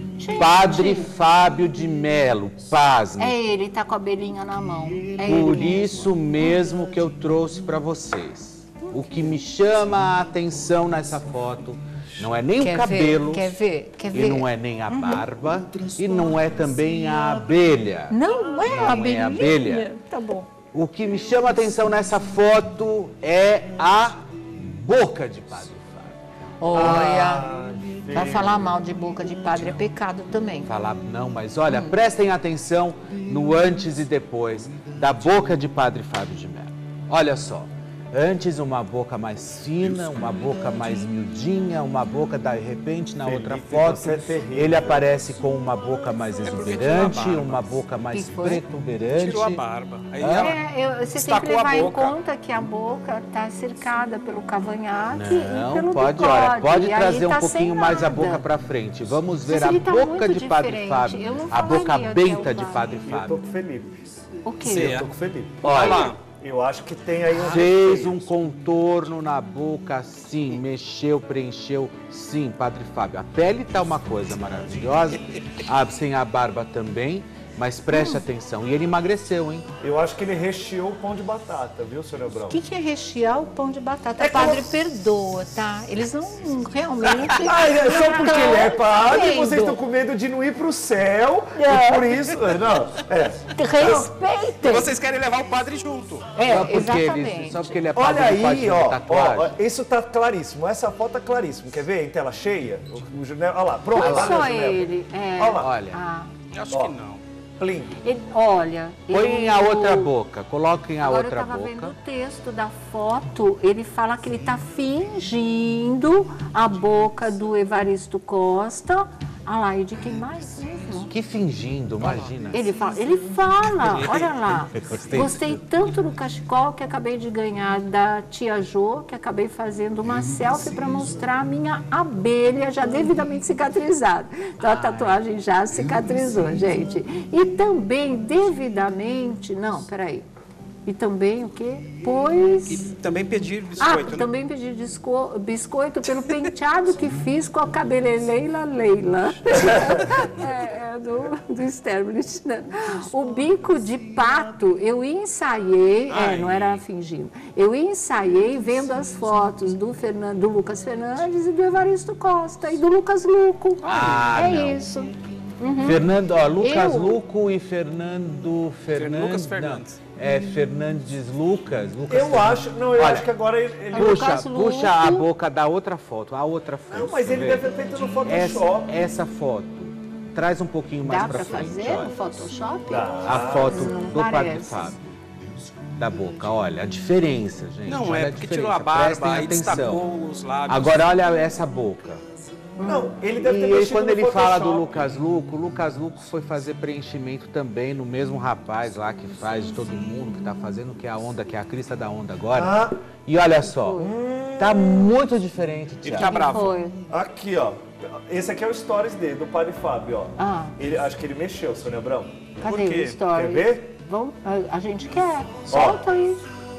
Padre Fábio de Mello, pasme. É ele, tá com a belinha na mão. É Por ele mesmo. isso mesmo que eu trouxe para vocês. O que me chama a atenção nessa foto Não é nem Quer o cabelo, ver? Quer ver? Quer e ver? não é nem a barba, e não é também a abelha. Não é Não a é abelhinha. a abelha. Tá bom. O que me chama a atenção nessa foto é a boca de Padre Fábio. Olha, pra falar mal de boca de padre é pecado também. Falar, não, mas olha, prestem atenção no antes e depois da boca de Padre Fábio de Mello. Olha só. Antes uma boca mais fina, uma boca mais miudinha, uma boca, de repente, na outra foto, ele aparece com uma boca mais exuberante, uma boca mais Que foi? protuberante. Tirou a barba. Aí Ah. ela É, eu- você tem que destacou a levar em boca. conta que a boca está cercada pelo cavanhaque e Não, pelo pode, bigode. olha, pode e aí trazer um tá pouquinho sem mais a nada. boca para frente. Vamos ver Mas a ele tá boca muito de Padre diferente. Fábio, Eu não a boca falaria que é benta o de Padre. Padre Eu tô Fábio. com o Felipe. O quê? Sim. Eu tô com o Felipe. Olha lá. Eu acho que tem aí um Fez recheio. um contorno na boca, sim. Mexeu, preencheu, sim, Padre Fábio. A pele tá uma coisa maravilhosa, a, sem a barba também, mas preste atenção. E ele emagreceu, hein? Eu acho que ele recheou o pão de batata, viu, senhor Nebrão? O que, que é rechear o pão de batata? É Padre, como- perdoa, tá? Eles não realmente... Ah, é só porque ele é padre, Entendo. vocês estão com medo de não ir pro céu, e por isso... Não, é. Respeitem. Vocês querem levar o padre junto. É, só, porque exatamente. ele, só porque ele é padre, Olha ele pode aí, fazer ó, ó, tatuagem. ó, isso tá claríssimo, essa foto tá claríssimo. Quer ver em tela cheia? O, o Junel, olha lá, pronto. Não olha só lá, Junel. ele. É. Olha lá. Olha, Ah, Eu acho Ó. que não. Plim. ele- olha... põe eu- a outra boca, coloquem a Agora outra eu tava boca. vendo o texto da foto, ele fala que ele tá fingindo a boca do Evaristo Costa. Ah lá, e de quem mais mesmo? Que fingindo, imagina. Ele fala, ele fala, olha lá. Gostei. Gostei tanto do cachecol que acabei de ganhar da tia Jo, que acabei fazendo uma selfie para mostrar a minha abelha já devidamente cicatrizada. Então a tatuagem já cicatrizou, gente. E também devidamente, não, peraí. E também o quê? Pois... E também pedir Ah, biscoito, né? também pedi disco- biscoito pelo penteado que fiz com a cabeleleila Leila. é, é do, do Sterblitz, né? O bico de pato, eu ensaiei, é, Ai. não era fingindo, eu ensaiei vendo as fotos do, Fernan- do Lucas Fernandes e do Evaristo Costa e do Lucas Luco. Ah, é não. isso. Fernando, ó, Lucas Eu- Luco e Fernando Fernandes. Lucas Fernandes. Não, é Fernandes Lucas. Lucas Eu Fernandes. acho, não, eu Olha, acho que agora ele... ele- Puxa, Lucas Luco. puxa a boca da outra foto, a outra foto. Não, mas ele vê? deve ter feito no essa, Photoshop. essa foto. Traz um pouquinho mais Dá pra para frente. fazer olha. no Photoshop? A foto Não do Padre parece. Fábio. Da boca, olha, a diferença, gente. Não olha é, a porque diferença. tirou a barba Prestem e atenção. destacou os lábios. Agora olha essa boca. Não, ele deve ter E mexido quando no ele fala do Photoshop. Lucas Luco, o Lucas Luco foi fazer preenchimento também no mesmo rapaz lá que faz de todo mundo, que tá fazendo, que é a onda, que é a crista da onda agora. Ah. E olha só, tá muito diferente, Ele Thiago. tá bravo. Foi. Aqui, ó. Esse aqui é o stories dele, do Padre Fábio, ó. Ah. Ele, acho que ele mexeu, Sônia Abrão. Por Cadê quê? o story? Quer ver? Vamos, a, a gente quer. Solta aí.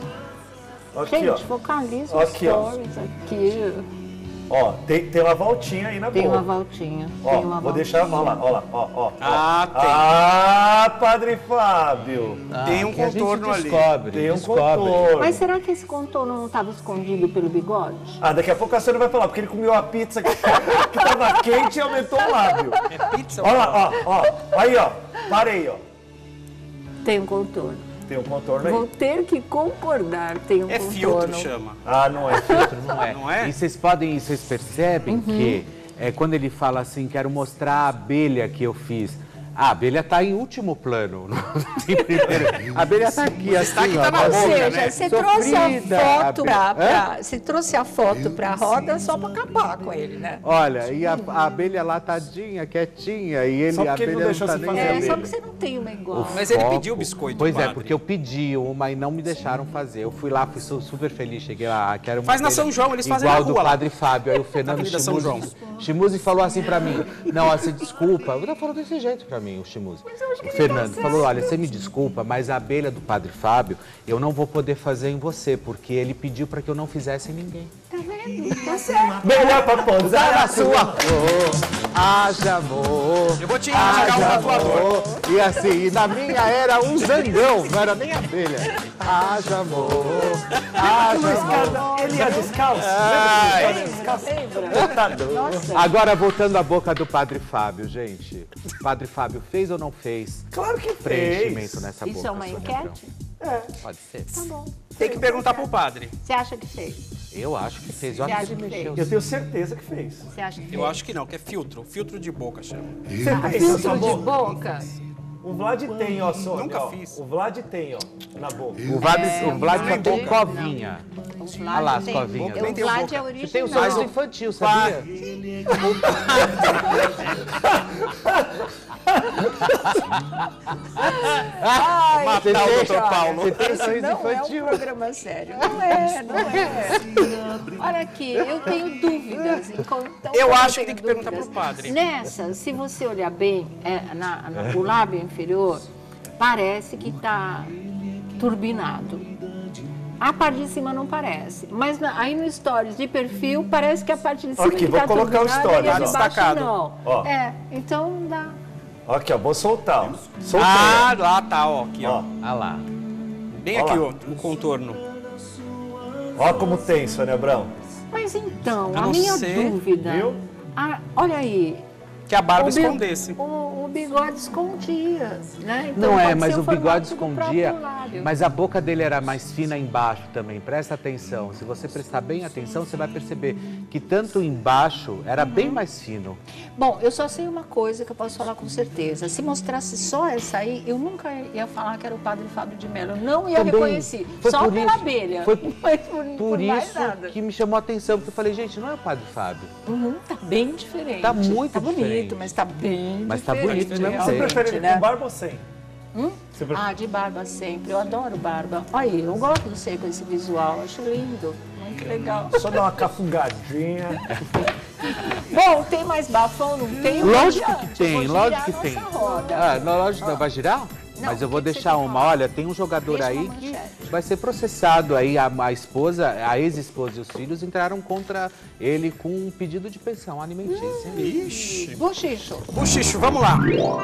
Aqui, Gente, ó. focaliza os Aqui, ó. stories aqui. Ó, tem, tem uma voltinha aí na Tem boca. uma voltinha. Ó, tem uma vou voltinha. deixar, ó lá, ó lá, ó, ó. ó. Ah, tem. Ah, Padre Fábio. Tem um que a gente contorno ali. descobre, Tem um descobre. contorno. Mas será que esse contorno não estava escondido pelo bigode? Ah, daqui a pouco a Sônia vai falar, porque ele comeu a pizza que, que tava quente e aumentou o lábio. É pizza? Ó lá, ó, ó. Aí, ó. Parei, ó. Tem um contorno. Tem um contorno aí. Vou ter que concordar. Tem um É contorno. filtro, chama. Ah, não é filtro. Não é. Não é? E vocês podem, vocês percebem Uhum. que é, quando ele fala assim, quero mostrar a abelha que eu fiz. A abelha tá em último plano. não tem primeiro. A abelha tá aqui, assim, destaque ó, tá na tá Ou boca, vendo? seja, né? você trouxe a Sofrida, foto pra, abelha. Hã? pra- você trouxe a foto pra roda só pra acabar com ele, né? Olha, e a, a abelha lá tadinha, quietinha, e ele, Só a porque ele abelha não deixou tá você nem fazer aí. É, abelha. só que você não tem uma igual. Mas ele Foco. pediu o biscoito, Pois é, padre. porque eu pedi uma e não me deixaram fazer. Eu fui lá, fui su- super feliz, cheguei lá, quero uma Faz na abelha São João, eles fazem igual na do rua lá. Padre Fábio. Aí o Fernando Avenida São Chimuzi, Chimuzi falou assim pra mim, não, ó, você desculpa. Eu falou desse jeito pra mim, o Chimuzi. O Fernando falou, olha, você me desculpa, mas a abelha do Padre Fábio, eu não vou poder fazer em você, porque ele pediu pra que eu não fizesse em ninguém. Tá vendo? Tá certo. Melhor pra pousar na sua. Haja amor. Eu vou te indicar um haja tatuador. amor. E assim, e na minha era um zangão, não era nem abelha. Haja amor, haja amor. Ele ia descalço. Ai. Lembra que ele ia descalço? Tá doido. Nossa. Agora, voltando à boca do Padre Fábio, gente. O Padre Fábio fez ou não fez Claro que preenchimento fez. nessa Isso boca? é uma Sônia enquete? Abrão? Pode ser. Tá bom. Tem que perguntar pro padre. Você acha que fez? Eu acho que fez. Eu Você acho acha que que mexeu. Eu tenho certeza que fez. Você acha que Eu fez? acho que não, que é filtro. Filtro de boca, chama. Você fez Filtro essa de boca? boca? O Vlad tem, ó, Sônia. Nunca ó. fiz. O Vlad tem, ó, na boca. O Vlad, É, o Vlad o só tem Vlad- covinha. O Olha Vlad lá as tem- covinhas. O Nem tem Vlad boca. é Você tem original. o sorriso infantil, sabia? Ai, Matar o gente, doutor olha, Paulo. Você tem esse sorriso não é um infantil. programa sério. Não é, não é. Olha aqui, eu tenho dúvidas. Então, Eu como acho que tenho tem que perguntar dúvidas, pro padre. Nessa, se você olhar bem, é, na, na- o lábio inferior, parece que está turbinado. A parte de cima não parece. Mas na- aí no stories de perfil, parece que a parte de cima Aqui, que vou tá colocar o turbinada stories, e a ó. de baixo Destacado. não. Ó. É, então não dá. Aqui, ó, vou soltar. Ó. Soltei. Ah, lá tá, ó. Aqui, ó. Ó. Olha lá. Bem Ó aqui, lá. ó, o contorno. Ó como tem, Sônia Abrão. Mas então, A a não minha ser- dúvida... Viu? Ah, olha aí. Que a barba o bi- escondesse. O, o bigode escondia, né? Então Não é, pode mas ser o bigode formato do escondia, próprio lábio. mas a boca dele era mais fina embaixo também. Presta atenção. Se você prestar bem atenção, você vai perceber que tanto embaixo era bem mais fino. Bom, eu só sei uma coisa que eu posso falar com certeza. Se mostrasse só essa aí, eu nunca ia falar que era o Padre Fábio de Mello. Eu não ia Também. reconhecer. Foi Só por pela isso- abelha. foi Mas por, Por por mais isso nada. que me chamou a atenção, porque eu falei, gente, não é o Padre Fábio. Uhum, tá bem diferente. Tá muito Tá bonito, diferente. mas tá bem Mas tá diferente, bonito mesmo realmente, Você jeito. prefere ele né? com barba ou sem? Hum? Você prefere... Ah, de barba sempre. Eu adoro barba. Olha aí, eu gosto de ser com esse visual. Acho lindo. Muito legal. Só dar uma cafungadinha. Bom, tem mais bafão? Não tem? Lógico Eu que vou tem, girar lógico que a tem. nossa roda. Ah, não, lógico, não vai girar? Mas eu o vou que que você deixar quer uma. falar? Olha, tem um jogador Deixa aí uma que manchete. vai ser processado aí. A, a esposa, a ex-esposa e os filhos entraram contra ele com um pedido de pensão alimentícia. Ixi. Bochicho. Buchicho, vamos lá.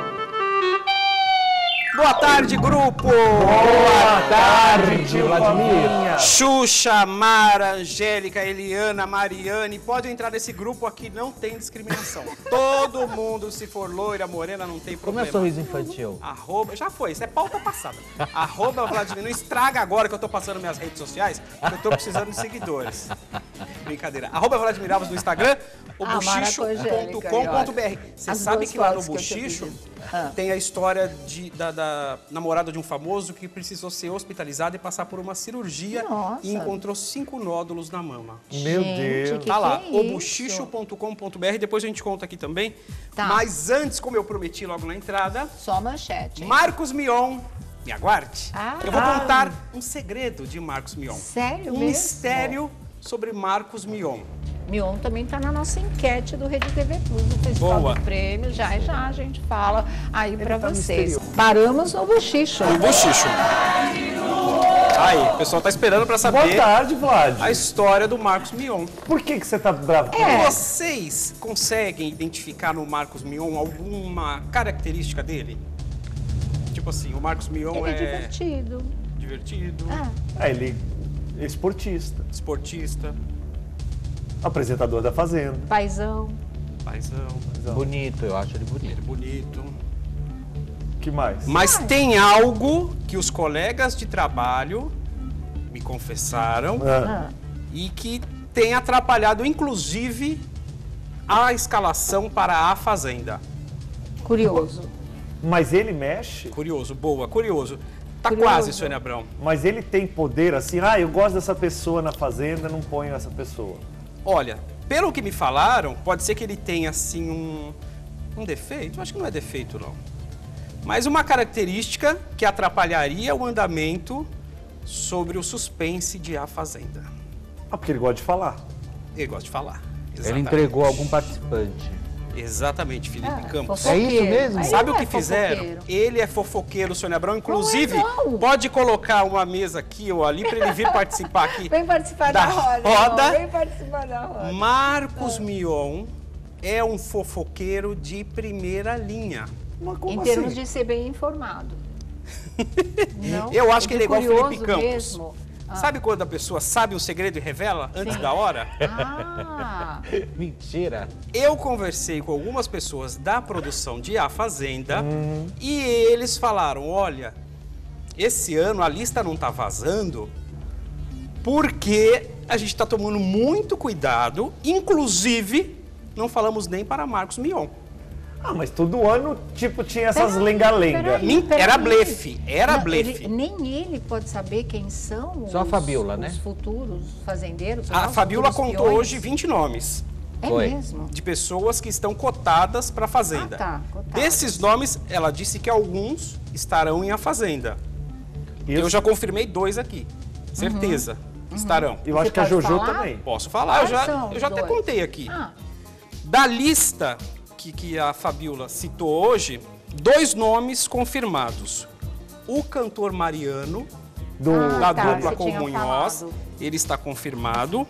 Boa tarde, grupo! Boa tarde, Vladimir. Xuxa, Mara, Angélica, Eliana, Mariane, pode entrar nesse grupo aqui, não tem discriminação. Todo mundo, se for loira, morena, não tem Como é problema. o sorriso infantil? Arroba, já foi, isso é pauta passada. Arroba Vladimir, não estraga agora que eu tô passando minhas redes sociais, que eu tô precisando de seguidores. Brincadeira. Arroba Vladimir Alves no Instagram, o Ah, buchicho ponto com ponto b r. Você As sabe duas que lá no fotos que eu tinha Buchicho pedido. Ah. tem a história de, da, da namorada de um famoso que precisou ser hospitalizado e passar por uma cirurgia Nossa. e encontrou cinco nódulos na mama. Meu Gente, Deus. que Tá lá, que é o isso? buchicho ponto com ponto b r, depois a gente conta aqui também. Tá. Mas antes, como eu prometi logo na entrada, Só manchete. hein? Marcos Mion, me aguarde. Ah. Eu vou contar um segredo de Marcos Mion. Sério Um mesmo? mistério sobre Marcos Mion. Mion também está na nossa enquete do Rede T V Plus, do Festival Boa. do Prêmio. Já e já a gente fala aí para tá vocês. misterioso. Paramos no bochicho. O buchicho. Aí, o pessoal tá esperando pra Boa saber tarde, Vlad. a história do Marcos Mion. Por que, que você tá bravo com É. ele? Vocês conseguem identificar no Marcos Mion alguma característica dele? Tipo assim, o Marcos Mion Ele é é divertido. divertido, Ah, Ah, ele é esportista, esportista, apresentador da Fazenda. paizão. paizão, Bonito, eu acho ele bonito. bonito. Que mais? Mas tem algo que os colegas de trabalho me confessaram Ah, Ah, e que tem atrapalhado, inclusive, a escalação para a Fazenda. curioso. mas ele mexe? Curioso, boa, curioso. Tá Curioso. quase, Sônia Abrão. Mas ele tem poder assim? Ah, eu gosto dessa pessoa na Fazenda, não ponho essa pessoa. Olha, pelo que me falaram, pode ser que ele tenha, assim, um, um defeito. Eu acho que não é defeito, não. Mas uma característica que atrapalharia o andamento sobre o suspense de A Fazenda. Ah, porque ele gosta de falar. Ele gosta de falar. Ele Exatamente. entregou algum participante. Exatamente, Felipe Ah, Campos. fofoqueiro. É isso mesmo? Aí Sabe o não que é fizeram? fofoqueiro. Ele é fofoqueiro, Sônia Abrão. Inclusive, não. pode colocar uma mesa aqui ou ali para ele vir participar aqui. Vem participar Da da, roda. roda. irmão. Vem participar da roda. Marcos Mion é um fofoqueiro de primeira linha. Mas como Em assim? termos de ser bem informado. Não? Eu acho que É ele é igual curioso Felipe Campos. mesmo. Ah. Sabe quando a pessoa sabe um segredo e revela antes Sim. da hora? Ah, Mentira. Eu conversei com algumas pessoas da produção de A Fazenda e eles falaram, olha, esse ano a lista não tá vazando porque a gente está tomando muito cuidado, inclusive não falamos nem para Marcos Mion. Ah, mas todo ano, tipo, tinha essas Peraí, lenga-lenga. peraí. Min- Era blefe, era não, blefe. ele- nem ele pode saber quem são Só a os, Fabiola, os né? futuros fazendeiros. A os Fabiola futuros contou peões. hoje vinte nomes É Foi. mesmo? de pessoas que estão cotadas para a Fazenda. Ah, tá, cotadas. Desses nomes, ela disse que alguns estarão em A Fazenda. Isso. Eu já confirmei dois aqui. Certeza. Estarão. Eu Você acho que a pode Jojo falar? também. Posso falar, eu Quais já, são eu já os até dois? contei aqui. Ah, Da lista que, que a Fabiola citou hoje, dois nomes confirmados. O cantor Mariano, Do... Ah, da tá, dupla você com tinha Munhoz, falado. ele está confirmado.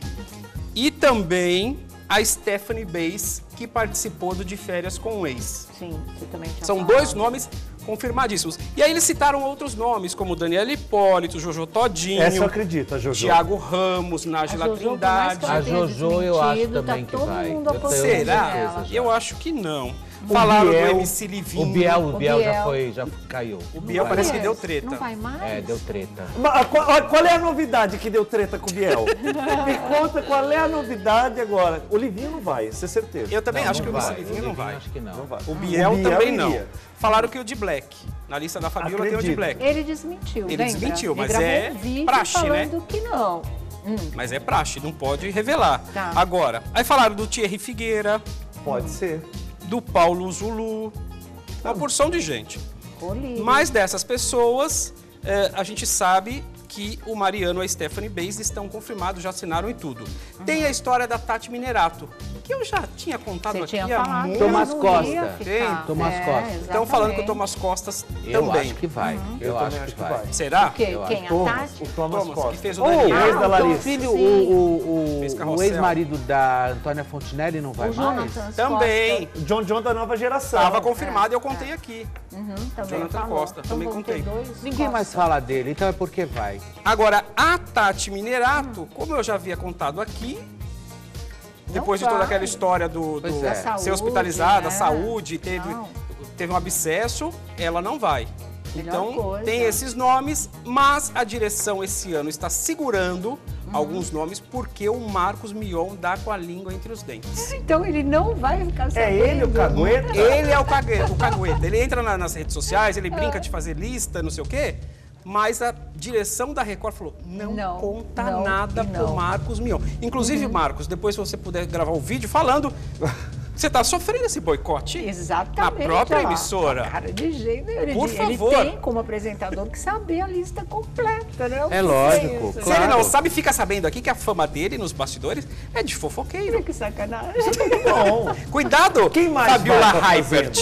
E também a Stephanie Bays, que participou do De Férias com o Ex. sim, você também tinha São falado. dois nomes confirmadíssimos. E aí eles citaram outros nomes, como Daniela Hipólito, Jojo Todinho, Essa eu acredito, a Jojo. Thiago Ramos, A Nájila Jojo, por mais Trindade. que ela A tenha Jojo eu acho desmentido, também tá que todo vai. mundo Eu tenho apoiando Será? ela. certeza. Eu acho que não. O Falaram Biel- do M C Livinho. O Biel, o O Biel já Biel. foi, já caiu. O Biel Não parece vai. que deu treta. Não vai mais? É, deu treta. Mas, qual, qual é a novidade que deu treta com o Biel? Me conta qual é a novidade agora. O Livinho não vai, isso é certeza. Eu também Não, acho não que o M C vai. Livinho não vai. Acho que não. Não vai. O Biel, O Biel também iria. não. Falaram que o de Black. Na lista da Fabiola tem o de Acredito. Black. Ele desmentiu, Ele lembra? desmentiu, Ele mas gravou é um vídeo praxe, né? falando que não. Hum, Mas é praxe, não pode revelar. Tá. Agora, aí falaram do Thierry Figueira, Pode ser. do Paulo Zulu, uma porção de gente. Olívio. Mas dessas pessoas, eh, a gente sabe que o Mariano e a Stephanie Bays estão confirmados, já assinaram e tudo. Tem a história da Tati Minerato, que eu já tinha contado Você aqui tinha há falado. muito Tomás não Costa. ia ficar. Tem, Tomás É, Costa. Estão falando que o exatamente. Thomas Costas Eu também. acho que vai. Eu, Eu acho, também que, acho que vai. vai. Será? Quem? Eu Quem? acho. A Thomas, Tati? o Thomas, Thomas, Costa. que fez o Oh, Daniel. o ex da Ah, Larissa. filho, Sim. o, o, Fez o, carrossel. o ex-marido da Antônia Fontinelli não vai O mais? Jonathan Também. Costa. John John da nova geração. Estava confirmado e eu contei aqui. Uhum, também Jonathan falou. Costa, Então também vão ter contei. dois Ninguém Costa. mais fala dele, então é porque vai. Agora, a Tati Minerato, como eu já havia contado aqui, depois de toda vai. aquela história do, do Pois é. ser Saúde, hospitalizada, né? saúde, teve, Não. teve um abscesso, ela não vai. Melhor Então, coisa. tem esses nomes, mas a direção esse ano está segurando Uhum. alguns nomes porque o Marcos Mion dá com a língua entre os dentes. Então ele não vai ficar sabendo. É ele o cagueta? Ele é o cagueta, o cagueta. Ele entra na- nas redes sociais, ele brinca de fazer lista, não sei o quê, mas a direção da Record falou, não, Não, conta não nada e pro não. Marcos Mion. Inclusive, Marcos, depois se você puder gravar um vídeo falando, você tá sofrendo esse boicote? Exatamente. Na própria ó. emissora. Cara, de jeito nenhum. Ele, Por ele favor. tem como apresentador que saber a lista completa, né? Eu É sei lógico, isso. Se ele não Claro. sabe, fica sabendo aqui que a fama dele nos bastidores é de fofoqueiro. Que sacanagem. Bom. Cuidado, Quem mais Fabiola vai pra Heibert.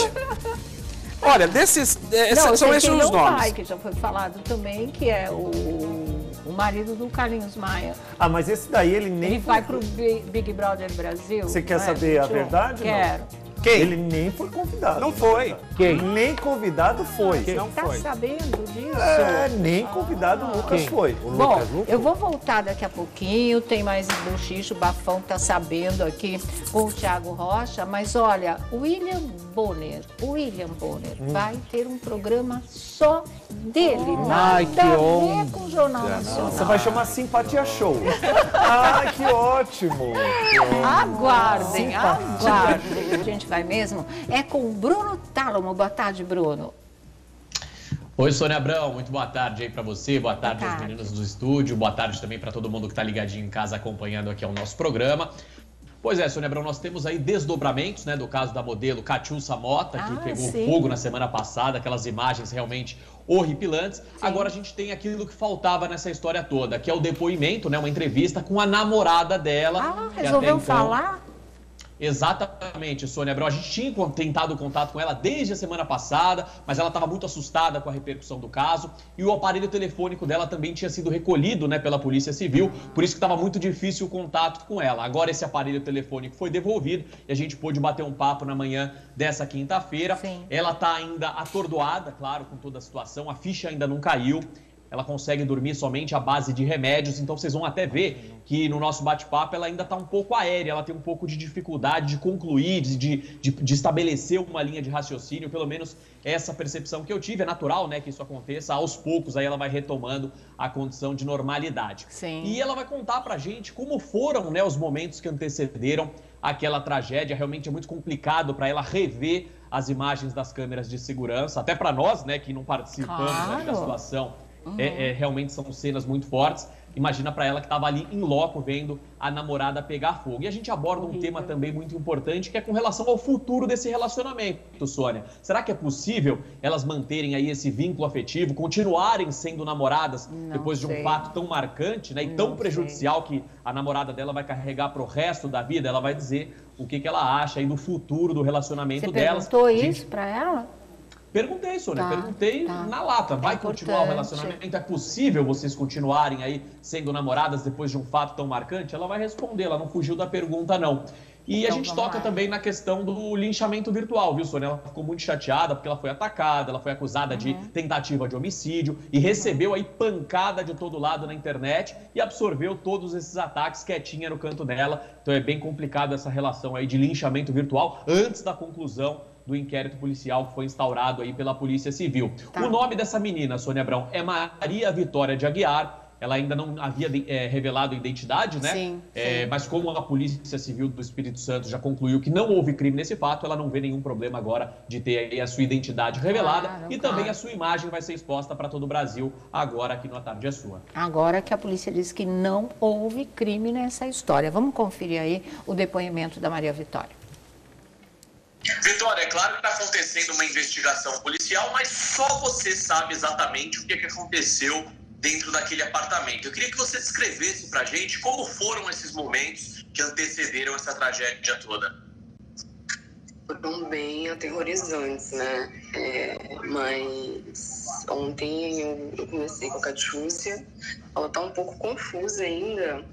Olha, desses, é, Não, eu são sei esses quem os não nomes. vai, que já foi falado também, que é o, o marido do Carlinhos Maia. Ah, mas esse daí ele nem... Ele vai pro Bi- Big Brother Brasil. Você quer não é? saber a vinte e um? verdade, não? Quero. Quem? Ele nem foi convidado. Não foi. Quem? Nem convidado foi. Não Tá foi. sabendo disso? É, nem convidado o Lucas Quem? foi. O Bom, Lucas Luco? eu vou voltar daqui a pouquinho, tem mais bochicho, o Bafão tá sabendo aqui com o Thiago Rocha, mas olha, o William Bonner, o William Bonner Hum. vai ter um programa só dele, Ai, nada que a ver onda. com o Jornal Não. Nacional. Você vai chamar Simpatia Show. Ah, que ótimo. Aguardem, aguardem. A gente vai mesmo. É com o Bruno Tálamo. Boa tarde, Bruno. Oi, Sônia Abrão, muito boa tarde aí pra você, boa tarde, Boa aos tarde. meninos do estúdio, boa tarde também pra todo mundo que tá ligadinho em casa acompanhando aqui ao nosso programa. Pois é, Sônia Abrão, nós temos aí desdobramentos, né, do caso da modelo Catiúcia Mota, que Ah, pegou sim. fogo na semana passada, aquelas imagens realmente horripilantes. Agora a gente tem aquilo que faltava nessa história toda, que é o depoimento, né, uma entrevista com a namorada dela. Ah, que até resolveu então- falar? Exatamente, Sônia Abrão. A gente tinha tentado contato com ela desde a semana passada, mas ela estava muito assustada com a repercussão do caso. E o aparelho telefônico dela também tinha sido recolhido, né, pela Polícia Civil, por isso que estava muito difícil o contato com ela. Agora esse aparelho telefônico foi devolvido e a gente pôde bater um papo na manhã dessa quinta-feira. Ela está ainda atordoada, claro, com toda a situação, a ficha ainda não caiu. Ela consegue dormir somente à base de remédios, então vocês vão até ver que no nosso bate-papo ela ainda está um pouco aérea, ela tem um pouco de dificuldade de concluir, de, de, de estabelecer uma linha de raciocínio, pelo menos essa percepção que eu tive. É natural, né, que isso aconteça, aos poucos aí ela vai retomando a condição de normalidade. Sim. E ela vai contar pra gente como foram, né, os momentos que antecederam aquela tragédia. Realmente é muito complicado para ela rever as imagens das câmeras de segurança, até para nós, né, que não participamos, claro, né, da situação. Uhum. É, é, realmente são cenas muito fortes. Imagina para ela que estava ali em loco vendo a namorada pegar fogo. E a gente aborda um tema também muito importante, que é com relação ao futuro desse relacionamento, Sônia. Será que é possível elas manterem aí esse vínculo afetivo, continuarem sendo namoradas Não depois de um sei. fato tão marcante, né, e Não tão prejudicial que a namorada dela vai carregar pro resto da vida? Ela vai dizer o que, que ela acha aí do futuro do relacionamento Você delas. perguntou Gente, isso para ela? Perguntei, Sônia, Tá, perguntei tá. na lata. Vai É continuar o importante. relacionamento? É possível vocês continuarem aí sendo namoradas depois de um fato tão marcante? Ela vai responder, ela não fugiu da pergunta, não. E Então, a gente vamos toca lá. também na questão do linchamento virtual, viu, Sônia? Ela ficou muito chateada porque ela foi atacada, ela foi acusada de Uhum. tentativa de homicídio e recebeu aí pancada de todo lado na internet e absorveu todos esses ataques quietinha no canto dela. Então é bem complicado essa relação aí de linchamento virtual antes da conclusão do inquérito policial que foi instaurado aí pela Polícia Civil. Tá. O nome dessa menina, Sônia Abrão, é Maria Vitória de Aguiar. Ela ainda não havia é, revelado a identidade, né? Sim, É, sim. mas como a Polícia Civil do Espírito Santo já concluiu que não houve crime nesse fato, ela não vê nenhum problema agora de ter aí a sua identidade revelada. Claro, e claro. também a sua imagem vai ser exposta para todo o Brasil agora aqui no A Tarde é Sua. Agora que a polícia diz que não houve crime nessa história. Vamos conferir aí o depoimento da Maria Vitória. Vitória, é claro que está acontecendo uma investigação policial, mas só você sabe exatamente o que, que aconteceu dentro daquele apartamento. Eu queria que você descrevesse para a gente como foram esses momentos que antecederam essa tragédia toda. Foram bem aterrorizantes, né? É, mas ontem eu, eu comecei com a Catiúcia, ela tá um pouco confusa ainda,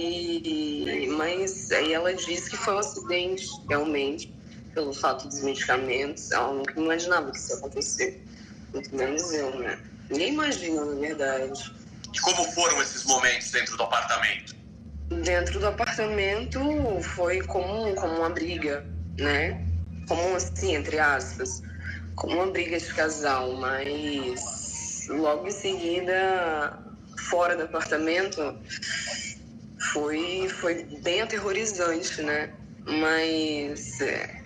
e, mas aí ela disse que foi um acidente, realmente, pelo fato dos medicamentos. Ela nunca imaginava que isso ia acontecer, muito menos eu, né? Ninguém imagina, na verdade. E como foram esses momentos dentro do apartamento? Dentro do apartamento foi como, como uma briga, né? Como assim, entre aspas, como uma briga de casal, mas logo em seguida, fora do apartamento, foi, foi bem aterrorizante, né? Mas, é,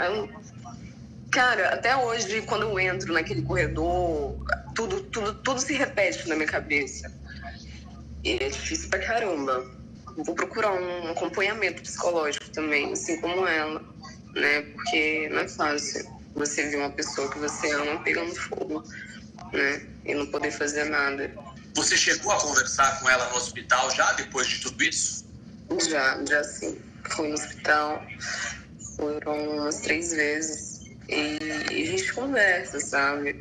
cara, até hoje, quando eu entro naquele corredor, tudo, tudo, tudo se repete na minha cabeça. E é difícil pra caramba. Vou procurar um acompanhamento psicológico também, assim como ela, né? Porque não é fácil você ver uma pessoa que você ama pegando fogo, né? E não poder fazer nada. Você chegou a conversar com ela no hospital já depois de tudo isso? Já, já sim. Fui no hospital, foram umas três vezes. E, e a gente conversa, sabe?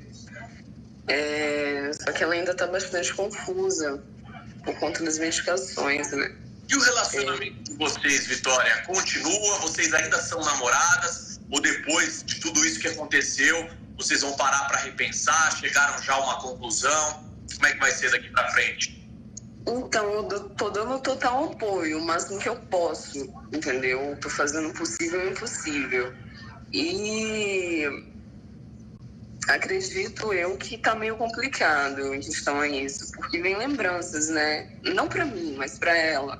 É, só que ela ainda tá bastante confusa por conta das medicações, né? E o relacionamento de vocês, Vitória, continua? Vocês ainda são namoradas? Ou depois de tudo isso que aconteceu, vocês vão parar para repensar? Chegaram já a uma conclusão? Como é que vai ser daqui para frente? Então, eu dou- tô dando total apoio, o máximo que eu posso, entendeu? Tô fazendo o possível e o impossível. E acredito eu que tá meio complicado em questão a isso, porque vem lembranças, né? Não pra mim, mas pra ela.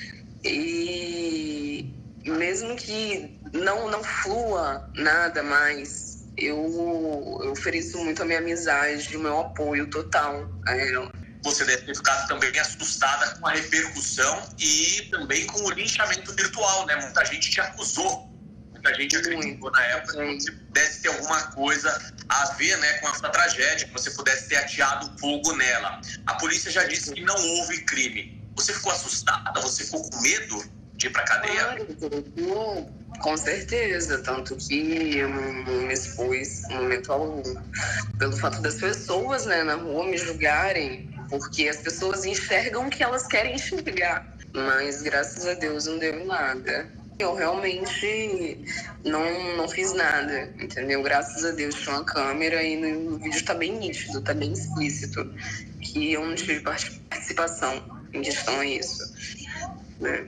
E mesmo que não, não flua nada mais, eu, eu ofereço muito a minha amizade, o meu apoio total a ela. Você deve ter ficado também assustada com a repercussão e também com o linchamento virtual, né? Muita gente te acusou, muita gente acreditou na época que você pudesse ter alguma coisa a ver, né, com essa tragédia, que você pudesse ter ateado fogo nela. A polícia já disse que não houve crime. Você ficou assustada? Você ficou com medo? de ir pra cadeia? Ah, com certeza, tanto que eu não me expus no momento algum. Pelo fato das pessoas, né, na rua me julgarem, porque as pessoas enxergam o que elas querem enxergar. Mas graças a Deus não deu nada. Eu realmente não, não fiz nada, entendeu? Graças a Deus tinha uma câmera e no vídeo tá bem nítido, tá bem explícito, que eu não tive participação em questão a isso, né?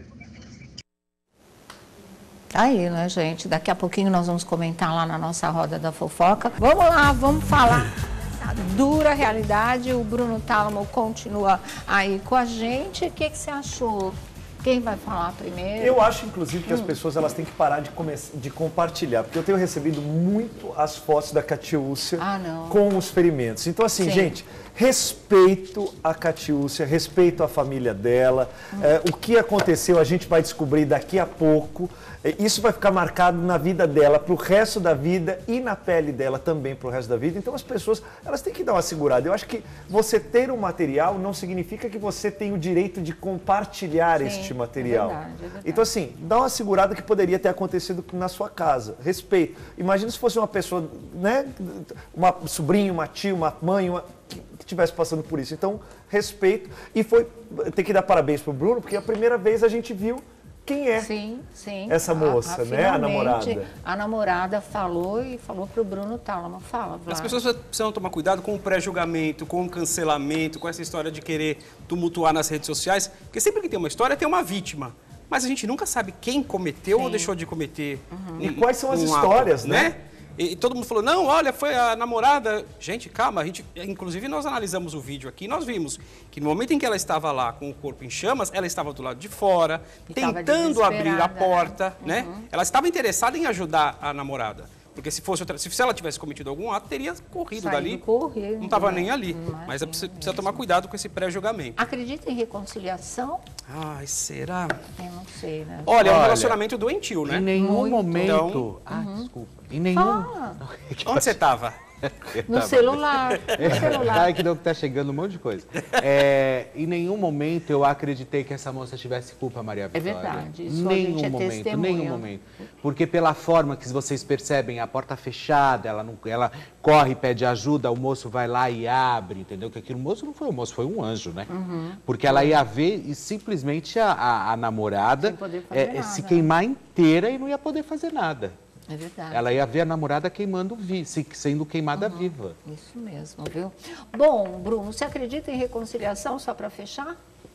Aí, né, gente? Daqui a pouquinho nós vamos comentar lá na nossa roda da fofoca. Vamos lá, vamos falar dessa dura realidade. O Bruno Tálamo continua aí com a gente. O que, que você achou? Quem vai falar primeiro? Eu acho, inclusive, que hum. as pessoas elas têm que parar de, de compartilhar, porque eu tenho recebido muito as fotos da Catiúcia ah, não. com os ferimentos. Então, assim, Sim. gente, respeito a Catiúcia, respeito a família dela. Hum. É, o que aconteceu a gente vai descobrir daqui a pouco. Isso vai ficar marcado na vida dela, para o resto da vida e na pele dela também para o resto da vida. Então as pessoas, elas têm que dar uma segurada. Eu acho que você ter um material não significa que você tem o direito de compartilhar Sim, este material. É verdade, é verdade. Então assim, dá uma segurada que poderia ter acontecido na sua casa. Respeito. Imagina se fosse uma pessoa, né, uma sobrinha, uma tia, uma mãe, uma... que estivesse passando por isso. Então, respeito. E foi, tem que dar parabéns para o Bruno, porque a primeira vez a gente viu quem é sim, sim. essa moça, a, a, né? A namorada. A namorada falou e falou para o Bruno Tálamo. Fala, Vlad. As pessoas precisam tomar cuidado com o pré-julgamento, com o cancelamento, com essa história de querer tumultuar nas redes sociais, porque sempre que tem uma história, tem uma vítima. Mas a gente nunca sabe quem cometeu sim. ou deixou de cometer. Uhum. Um, e quais são as um histórias, ato, né? né? E, e todo mundo falou, não, olha, foi a namorada. Gente, calma, a gente, inclusive nós analisamos o vídeo aqui, nós vimos que no momento em que ela estava lá com o corpo em chamas, ela estava do lado de fora, e tentando abrir a porta, né? Uhum. Ela estava interessada em ajudar a namorada. Porque se fosse outra, se ela tivesse cometido algum ato, teria corrido Saído dali. Correr, não estava nem ali. Imagina, mas precisa, precisa tomar cuidado com esse pré-julgamento. Acredita em reconciliação? Ai, será? Eu não sei, né? Olha, é um relacionamento doentio, né? Em nenhum Muito. momento... Então... Ah, uhum. desculpa. Em nenhum... Ah. Onde você estava? No celular. No celular. Ai, que não tá chegando um monte de coisa. É, em nenhum momento eu acreditei que essa moça tivesse culpa, Maria Vitória. É verdade. Isso nenhum a gente é momento, testemunha. nenhum momento. Porque pela forma que vocês percebem, a porta fechada, ela, não, ela corre, pede ajuda, o moço vai lá e abre, entendeu? Que aquilo, o moço não foi um moço, foi um anjo, né? Uhum. Porque ela ia ver e simplesmente a, a, a namorada é, se queimar inteira e não ia poder fazer nada. É verdade. Ela ia ver a namorada queimando, vi, sendo queimada uhum. viva. Isso mesmo, viu? Bom, Bruno, você acredita em reconciliação, só para fechar?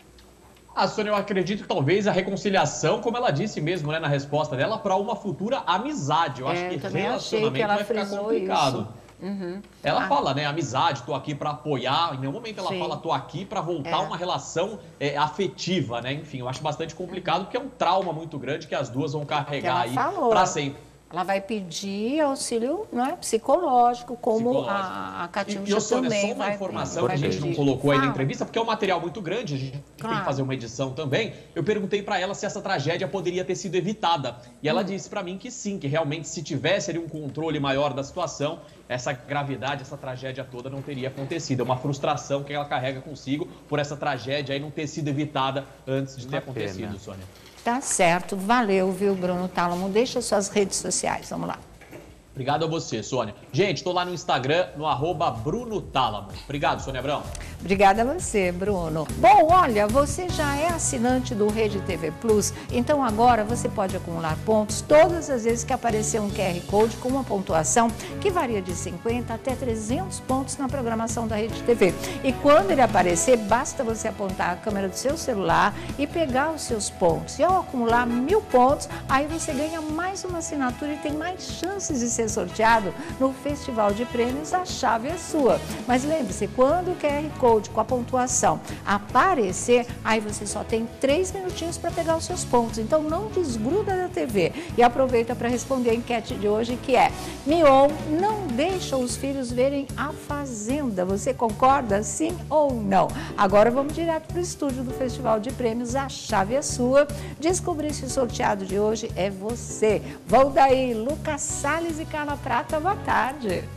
Ah, Sônia, eu acredito que talvez a reconciliação, como ela disse mesmo, né, na resposta dela, para uma futura amizade. Eu é, acho que também relacionamento que ela vai ficar complicado. Isso. Uhum. Ela ah. fala, né, amizade, tô aqui para apoiar. Em nenhum momento ela Sim. fala, tô aqui para voltar a é. uma relação é, afetiva, né? Enfim, eu acho bastante complicado, porque é um trauma muito grande que as duas vão carregar aí para sempre. Ela vai pedir auxílio, não é, psicológico, como psicológico. a, a Catiúcia também só uma vai informação vai que a gente pedir. não colocou Fala. aí na entrevista, porque é um material muito grande, a gente claro. tem que fazer uma edição também. Eu perguntei para ela se essa tragédia poderia ter sido evitada. E ela hum. disse para mim que sim, que realmente se tivesse ali um controle maior da situação, essa gravidade, essa tragédia toda não teria acontecido. É uma frustração que ela carrega consigo por essa tragédia aí não ter sido evitada antes de ter uma acontecido, pena. Sônia. Tá certo, valeu, viu, Bruno Tálamo? Deixa suas redes sociais, vamos lá. Obrigado a você, Sônia. Gente, estou lá no Instagram, no arroba Bruno Tálamo. Obrigado, Sônia Abrão. Obrigada a você, Bruno. Bom, olha, você já é assinante do Rede T V Plus, então agora você pode acumular pontos todas as vezes que aparecer um Q R Code com uma pontuação que varia de cinquenta até trezentos pontos na programação da Rede T V. E quando ele aparecer, basta você apontar a câmera do seu celular e pegar os seus pontos. E ao acumular mil pontos, aí você ganha mais uma assinatura e tem mais chances de ser sorteado no Festival de Prêmios A Chave é Sua. Mas lembre-se, quando o Q R Code com a pontuação aparecer, aí você só tem três minutinhos para pegar os seus pontos. Então não desgruda da T V e aproveita para responder a enquete de hoje, que é: Mion não deixa os filhos verem A Fazenda. Você concorda, sim ou não? Agora vamos direto para o estúdio do Festival de Prêmios A Chave é Sua. Descobrir se o sorteado de hoje é você. Vão daí, Lucas Salles e Carla Prata, boa tarde.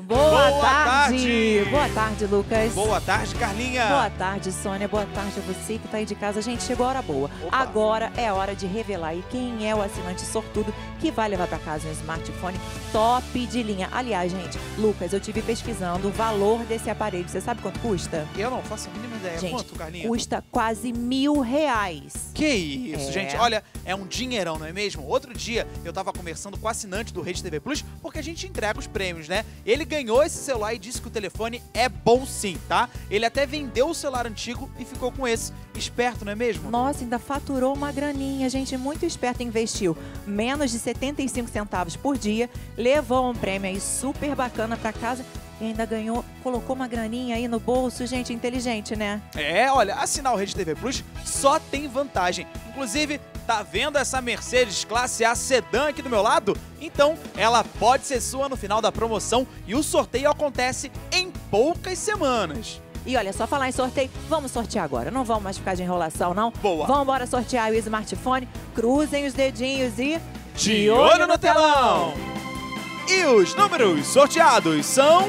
Boa, Boa tarde. tarde. Boa tarde, Lucas. Boa tarde, Carlinha. Boa tarde, Sônia. Boa tarde a você que tá aí de casa. Gente, chegou a hora boa. Opa. Agora é a hora de revelar aí quem é o assinante sortudo que vai levar para casa um smartphone top de linha. Aliás, gente, Lucas, eu tive pesquisando o valor desse aparelho. Você sabe quanto custa? Eu não faço a mínima ideia. Gente, Quanto, Carlinha? custa quase mil reais. Que isso, É. gente. Olha, é um dinheirão, não é mesmo? Outro dia eu tava conversando com o assinante do Rede T V Plus, porque a gente entrega os prêmios, né? Ele ganhou esse celular e disse que o telefone é bom sim, tá? Ele até vendeu o celular antigo e ficou com esse. Esperto, não é mesmo? Nossa, ainda faturou uma graninha, gente, muito esperto, investiu menos de setenta e cinco centavos por dia, levou um prêmio aí super bacana pra casa e ainda ganhou, colocou uma graninha aí no bolso, gente, inteligente, né? É, olha, assinar o Rede T V Plus só tem vantagem. Inclusive, tá vendo essa Mercedes Classe A Sedã aqui do meu lado? Então, ela pode ser sua no final da promoção e o sorteio acontece em poucas semanas. E olha, só falar em sorteio, vamos sortear agora, não vamos mais ficar de enrolação, não? Boa. Vamos embora sortear o smartphone, cruzem os dedinhos e... De olho no telão! E os números sorteados são...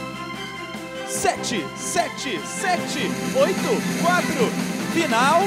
sete, sete, sete, oito, quatro, final...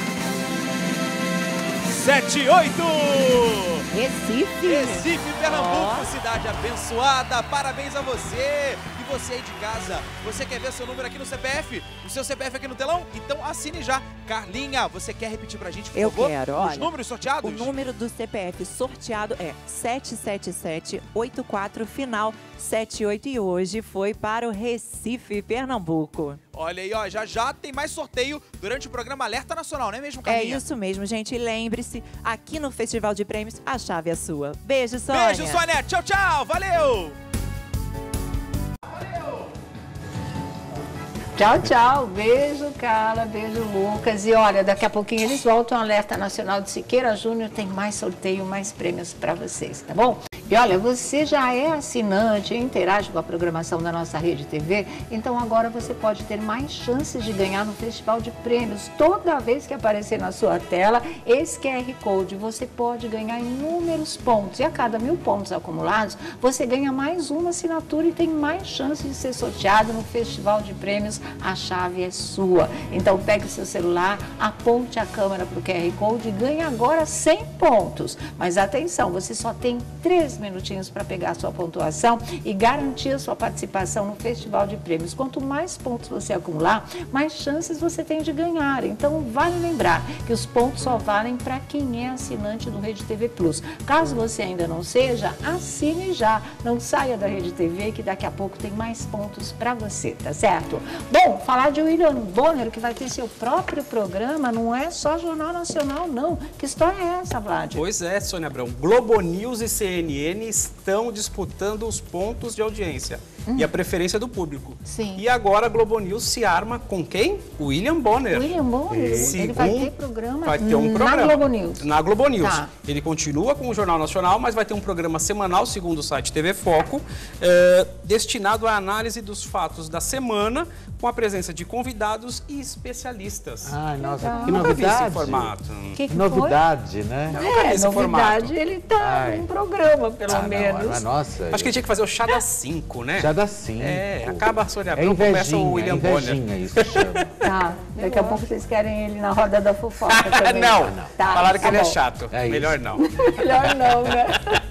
sete, oito! Recife! Recife, Pernambuco, Oh. cidade abençoada, parabéns a você! E você aí de casa, você quer ver seu número aqui no C P F? O seu C P F aqui no telão? Então assine já. Carlinha, você quer repetir pra gente, por Eu favor? quero, Os olha. números sorteados? O número do C P F sorteado é sete sete sete oito quatro, final sete oito. E hoje foi para o Recife, Pernambuco. Olha aí, ó, já já tem mais sorteio durante o programa Alerta Nacional, não é mesmo, É Carlinha? isso mesmo, gente. E lembre-se, aqui no Festival de Prêmios, a chave é sua. Beijo, Sônia. Beijo, Sônia. Tchau, tchau. Valeu! Tchau, tchau. Beijo, Carla. Beijo, Lucas. E olha, daqui a pouquinho eles voltam. Alerta Nacional de Siqueira Júnior tem mais sorteio, mais prêmios para vocês, tá bom? E olha, você já é assinante, interage com a programação da nossa Rede T V, então agora você pode ter mais chances de ganhar no Festival de Prêmios. Toda vez que aparecer na sua tela esse Q R Code, você pode ganhar inúmeros pontos. E a cada mil pontos acumulados, você ganha mais uma assinatura e tem mais chances de ser sorteado no Festival de Prêmios. A chave é sua. Então pegue o seu celular, aponte a câmera para o Q R Code e ganhe agora cem pontos. Mas atenção, você só tem três minutinhos para pegar a sua pontuação e garantir a sua participação no Festival de Prêmios. Quanto mais pontos você acumular, mais chances você tem de ganhar. Então, vale lembrar que os pontos só valem para quem é assinante do Rede T V Plus. Caso você ainda não seja, assine já. Não saia da Rede T V que daqui a pouco tem mais pontos para você, tá certo? Bom, falar de William Bonner, que vai ter seu próprio programa, não é só Jornal Nacional, não. Que história é essa, Vlad? Pois é, Sônia Abrão. Globo News e C N N estão disputando os pontos de audiência hum. e a preferência do público. Sim. E agora a Globo News se arma com quem? William Bonner. William Bonner? Segundo, ele vai ter programa, vai ter um programa na Globo News. Na Globo News. Tá. Ele continua com o Jornal Nacional, mas vai ter um programa semanal, segundo o site T V Foco, eh, destinado à análise dos fatos da semana, com a presença de convidados e especialistas. Ai, nossa, Legal. que Nunca vi novidade. esse formato. Que que novidade, né? Eu nunca vi É, esse novidade, formato. ele tá Ai. num programa, pelo Ah, menos. não, mas nossa. Acho que ele tinha que fazer o chá das cinco, né? Já dá cinco. É, acaba a Sônia É Abrão, começa invejinha, o William é invejinha Bonner. isso que chama. Tá, daqui a pouco vocês querem ele na roda da fofoca também. não, Tá, falaram que tá ele é bom. chato. É isso. Melhor não. Melhor não, né?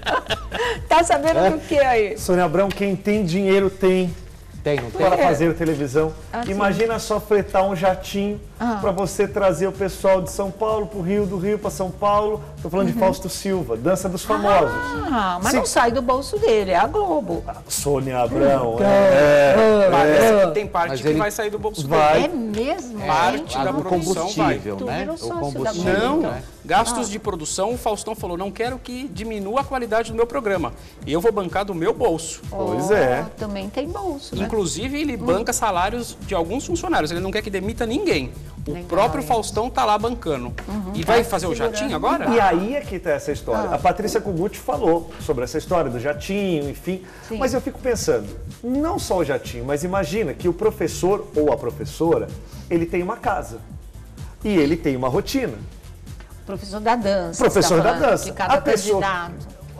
Tá sabendo do que aí? Sônia Abrão, quem tem dinheiro tem. Tem, não tem? Para fazer televisão. Ah, sim. Imagina só fretar um jatinho Ah. para você trazer o pessoal de São Paulo para o Rio, do Rio para São Paulo. Estou falando de Fausto Silva, Dança dos Famosos. Ah, mas Se- não sai do bolso dele, é a Globo. Sônia Abrão, Então, é. Parece que tem parte Mas que ele- vai sair do bolso Vai. É mesmo? Parte gente? da o produção combustível, vai. Tu né? virou O sócio da combustível. Globo, Não, né? gastos de produção, o Faustão falou, não quero que diminua a qualidade do meu programa. Eu vou bancar do meu bolso. Pois Oh, é. Também tem bolso, né? Inclusive, ele banca salários de alguns funcionários. Ele não quer que demita ninguém. O Legal, próprio hein? Faustão tá lá bancando. E vai fazer o segurando. jatinho agora? E aí é que está essa história. Ah. A Patrícia Kogut falou sobre essa história do jatinho, enfim. Sim. Mas eu fico pensando, não só o jatinho, mas imagina que o professor ou a professora, ele tem uma casa. E ele tem uma rotina. Professor da dança. Professor você tá da falando, dança. De cada A pessoa- candidato.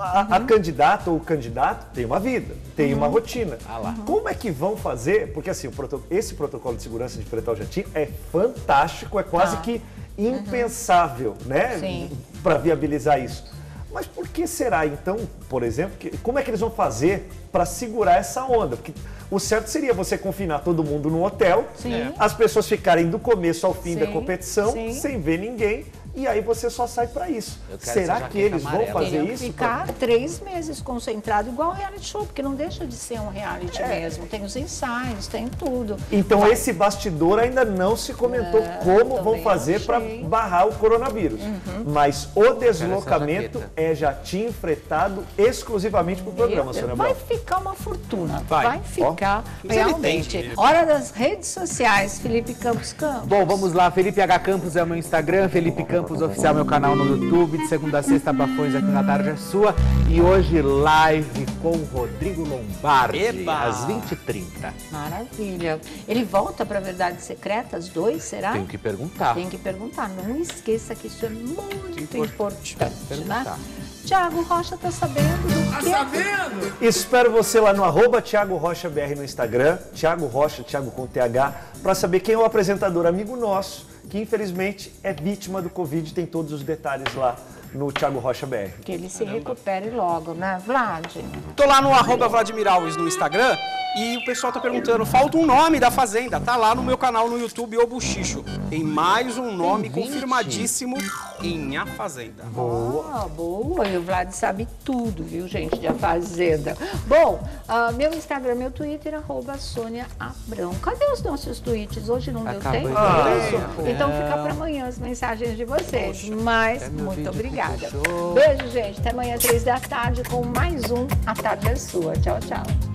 a, a candidata ou o candidato tem uma vida, tem Uhum. uma rotina. Ah lá. Como é que vão fazer? Porque assim, o proto- esse protocolo de segurança de fretar o jatinho é fantástico, é quase Tá. que impensável, né? Sim. Para viabilizar isso. Mas por que será, então, por exemplo, que, como é que eles vão fazer para segurar essa onda? Porque o certo seria você confinar todo mundo no hotel, Sim. as pessoas ficarem do começo ao fim Sim, da competição, sim. sem ver ninguém, e aí você só sai para isso. Eu quero Será essa que jaqueta eles vão amarela. fazer Teriam que isso? ficar três meses concentrado igual reality show, porque não deixa de ser um reality mesmo. Tem os ensaios, tem tudo. Então Vai- esse bastidor ainda não se comentou É, como vão também fazer para achei. barrar o coronavírus. Mas o deslocamento jaqueta. é jatinho fretado exclusivamente para o programa, Meu Sônia Deus, vai Abrão. ficar uma fortuna. Vai. Vai, ficar Mas ele realmente. tem, Hora das redes sociais, Felipe Campos Campos. Bom, vamos lá. Felipe H. Campos é o meu Instagram, Felipe Campos Oficial, meu canal no YouTube. De segunda a sexta, Bafões aqui na tarde é sua. E hoje, live com o Rodrigo Lombardi, Eba! às vinte e trinta. Maravilha. Ele volta para Verdades Secretas dois, será? Tenho que perguntar. Tem que perguntar. Não esqueça que isso é muito importante, Perguntar. né? Tiago Rocha tá sabendo do quê? Espero você lá no arroba Thiago Rocha B R no Instagram, Thiago Rocha, Thiago com T H, para saber quem é o apresentador amigo nosso, que infelizmente é vítima do Covid, tem todos os detalhes lá no Thiago Rocha B R. Que ele se recupere logo, né, Vlad? Tô lá no arroba Vladimir Alves no Instagram e o pessoal tá perguntando, falta um nome da Fazenda. Tá lá no meu canal no YouTube, O Buchicho. Tem mais um nome Tem vinte. confirmadíssimo em A Fazenda. Boa, boa. E o Vlad sabe tudo, viu, gente, de A Fazenda. Bom, ah, meu Instagram, meu Twitter, arroba Sônia Abrão. Cadê os nossos tweets? Hoje não deu Acabou tempo? de dar Isso? tempo. Então fica para amanhã as mensagens de vocês. Mas, meu muito vídeo obrigada. ficou show. Beijo, gente. Até amanhã, três da tarde, com mais um A Tarde é Sua. Tchau, tchau.